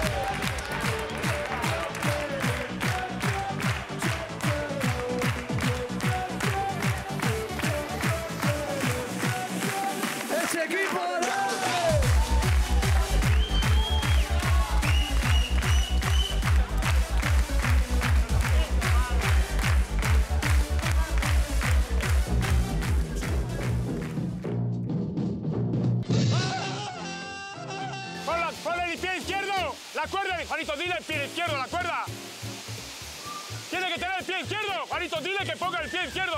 E: ¡Ese equipo!
N: Ponla, ponle el pie izquierdo, la cuerda, Juanito, dile el pie izquierdo, la cuerda. Tiene que tener el pie izquierdo, Juanito, dile que ponga el pie izquierdo.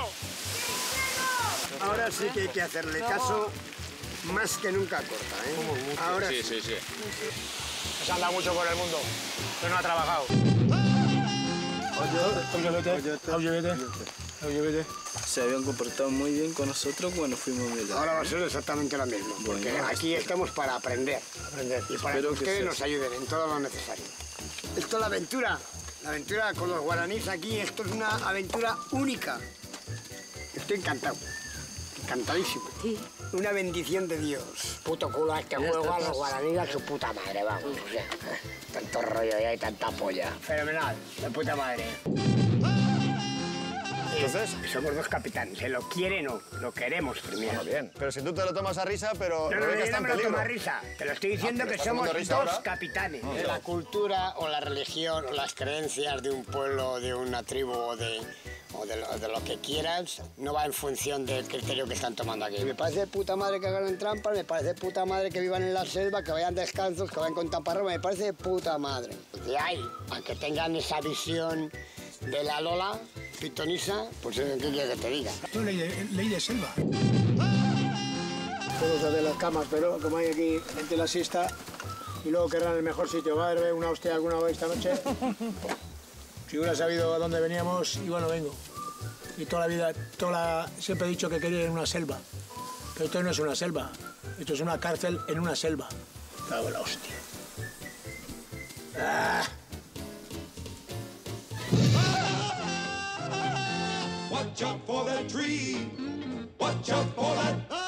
B: Ahora sí que hay que hacerle caso más que nunca corta, ¿eh? Ahora
K: Sí, sí, sí.
N: Se anda mucho por el mundo, pero no ha trabajado. Oye, oye, oye,
C: Se habían comportado muy bien con nosotros cuando fuimos militares.
B: Ahora va a ser exactamente lo mismo, porque
C: Bueno,
B: aquí
C: espero.
B: estamos para aprender, aprender y para
C: Espero
B: que
C: que
B: ustedes
C: sea
B: nos
C: así.
B: ayuden en todo lo necesario. Esto es la aventura, la aventura con los guaraníes aquí, esto es una aventura única. Estoy encantado, encantadísimo. Sí. Una bendición de Dios.
P: Puto culo a este
B: Ya
P: juego,
B: está,
P: a los
B: pues.
P: guaraníes a su puta madre, vamos. O sea, tanto rollo y hay tanta polla.
B: Fenomenal, de puta madre.
A: Entonces,
B: somos dos capitanes, se lo quieren o lo queremos primero.
A: Bueno, bien. Pero si tú te lo tomas a risa, pero
B: No, no,
A: Rebeca
B: yo
A: está
B: no
A: en
B: me lo
A: peligro.
B: tomo a risa. Te lo estoy diciendo
A: Ah, pero
B: que
A: estás
B: somos
A: tomando
B: dos
A: risa ahora.
B: capitanes.
P: De la cultura o la religión o las creencias de un pueblo, de una tribu o de, o de, lo, de lo que quieras, no va en función del criterio que están tomando aquí. Me parece de puta madre que hagan trampas, me parece de puta madre que vivan en la selva, que vayan descalzos, que vayan con taparrabos, me parece de puta madre. De ahí, a que tengan esa visión de la Lola pitonisa, pues ¿qué quieres que te diga?
N: Esto es ley de, ley de selva.
P: Todos desde las camas, pero como hay aquí gente en la siesta y luego querrán el mejor sitio. ¿Va a haber una hostia alguna vez esta noche?
N: Si hubiera sabido a dónde veníamos, igual no vengo. Y toda la vida, toda la- siempre he dicho que quería ir a una selva. Pero esto no es una selva. Esto es una cárcel en una selva. Cago en la hostia. Ah.
S: Watch out for that tree. Watch out for that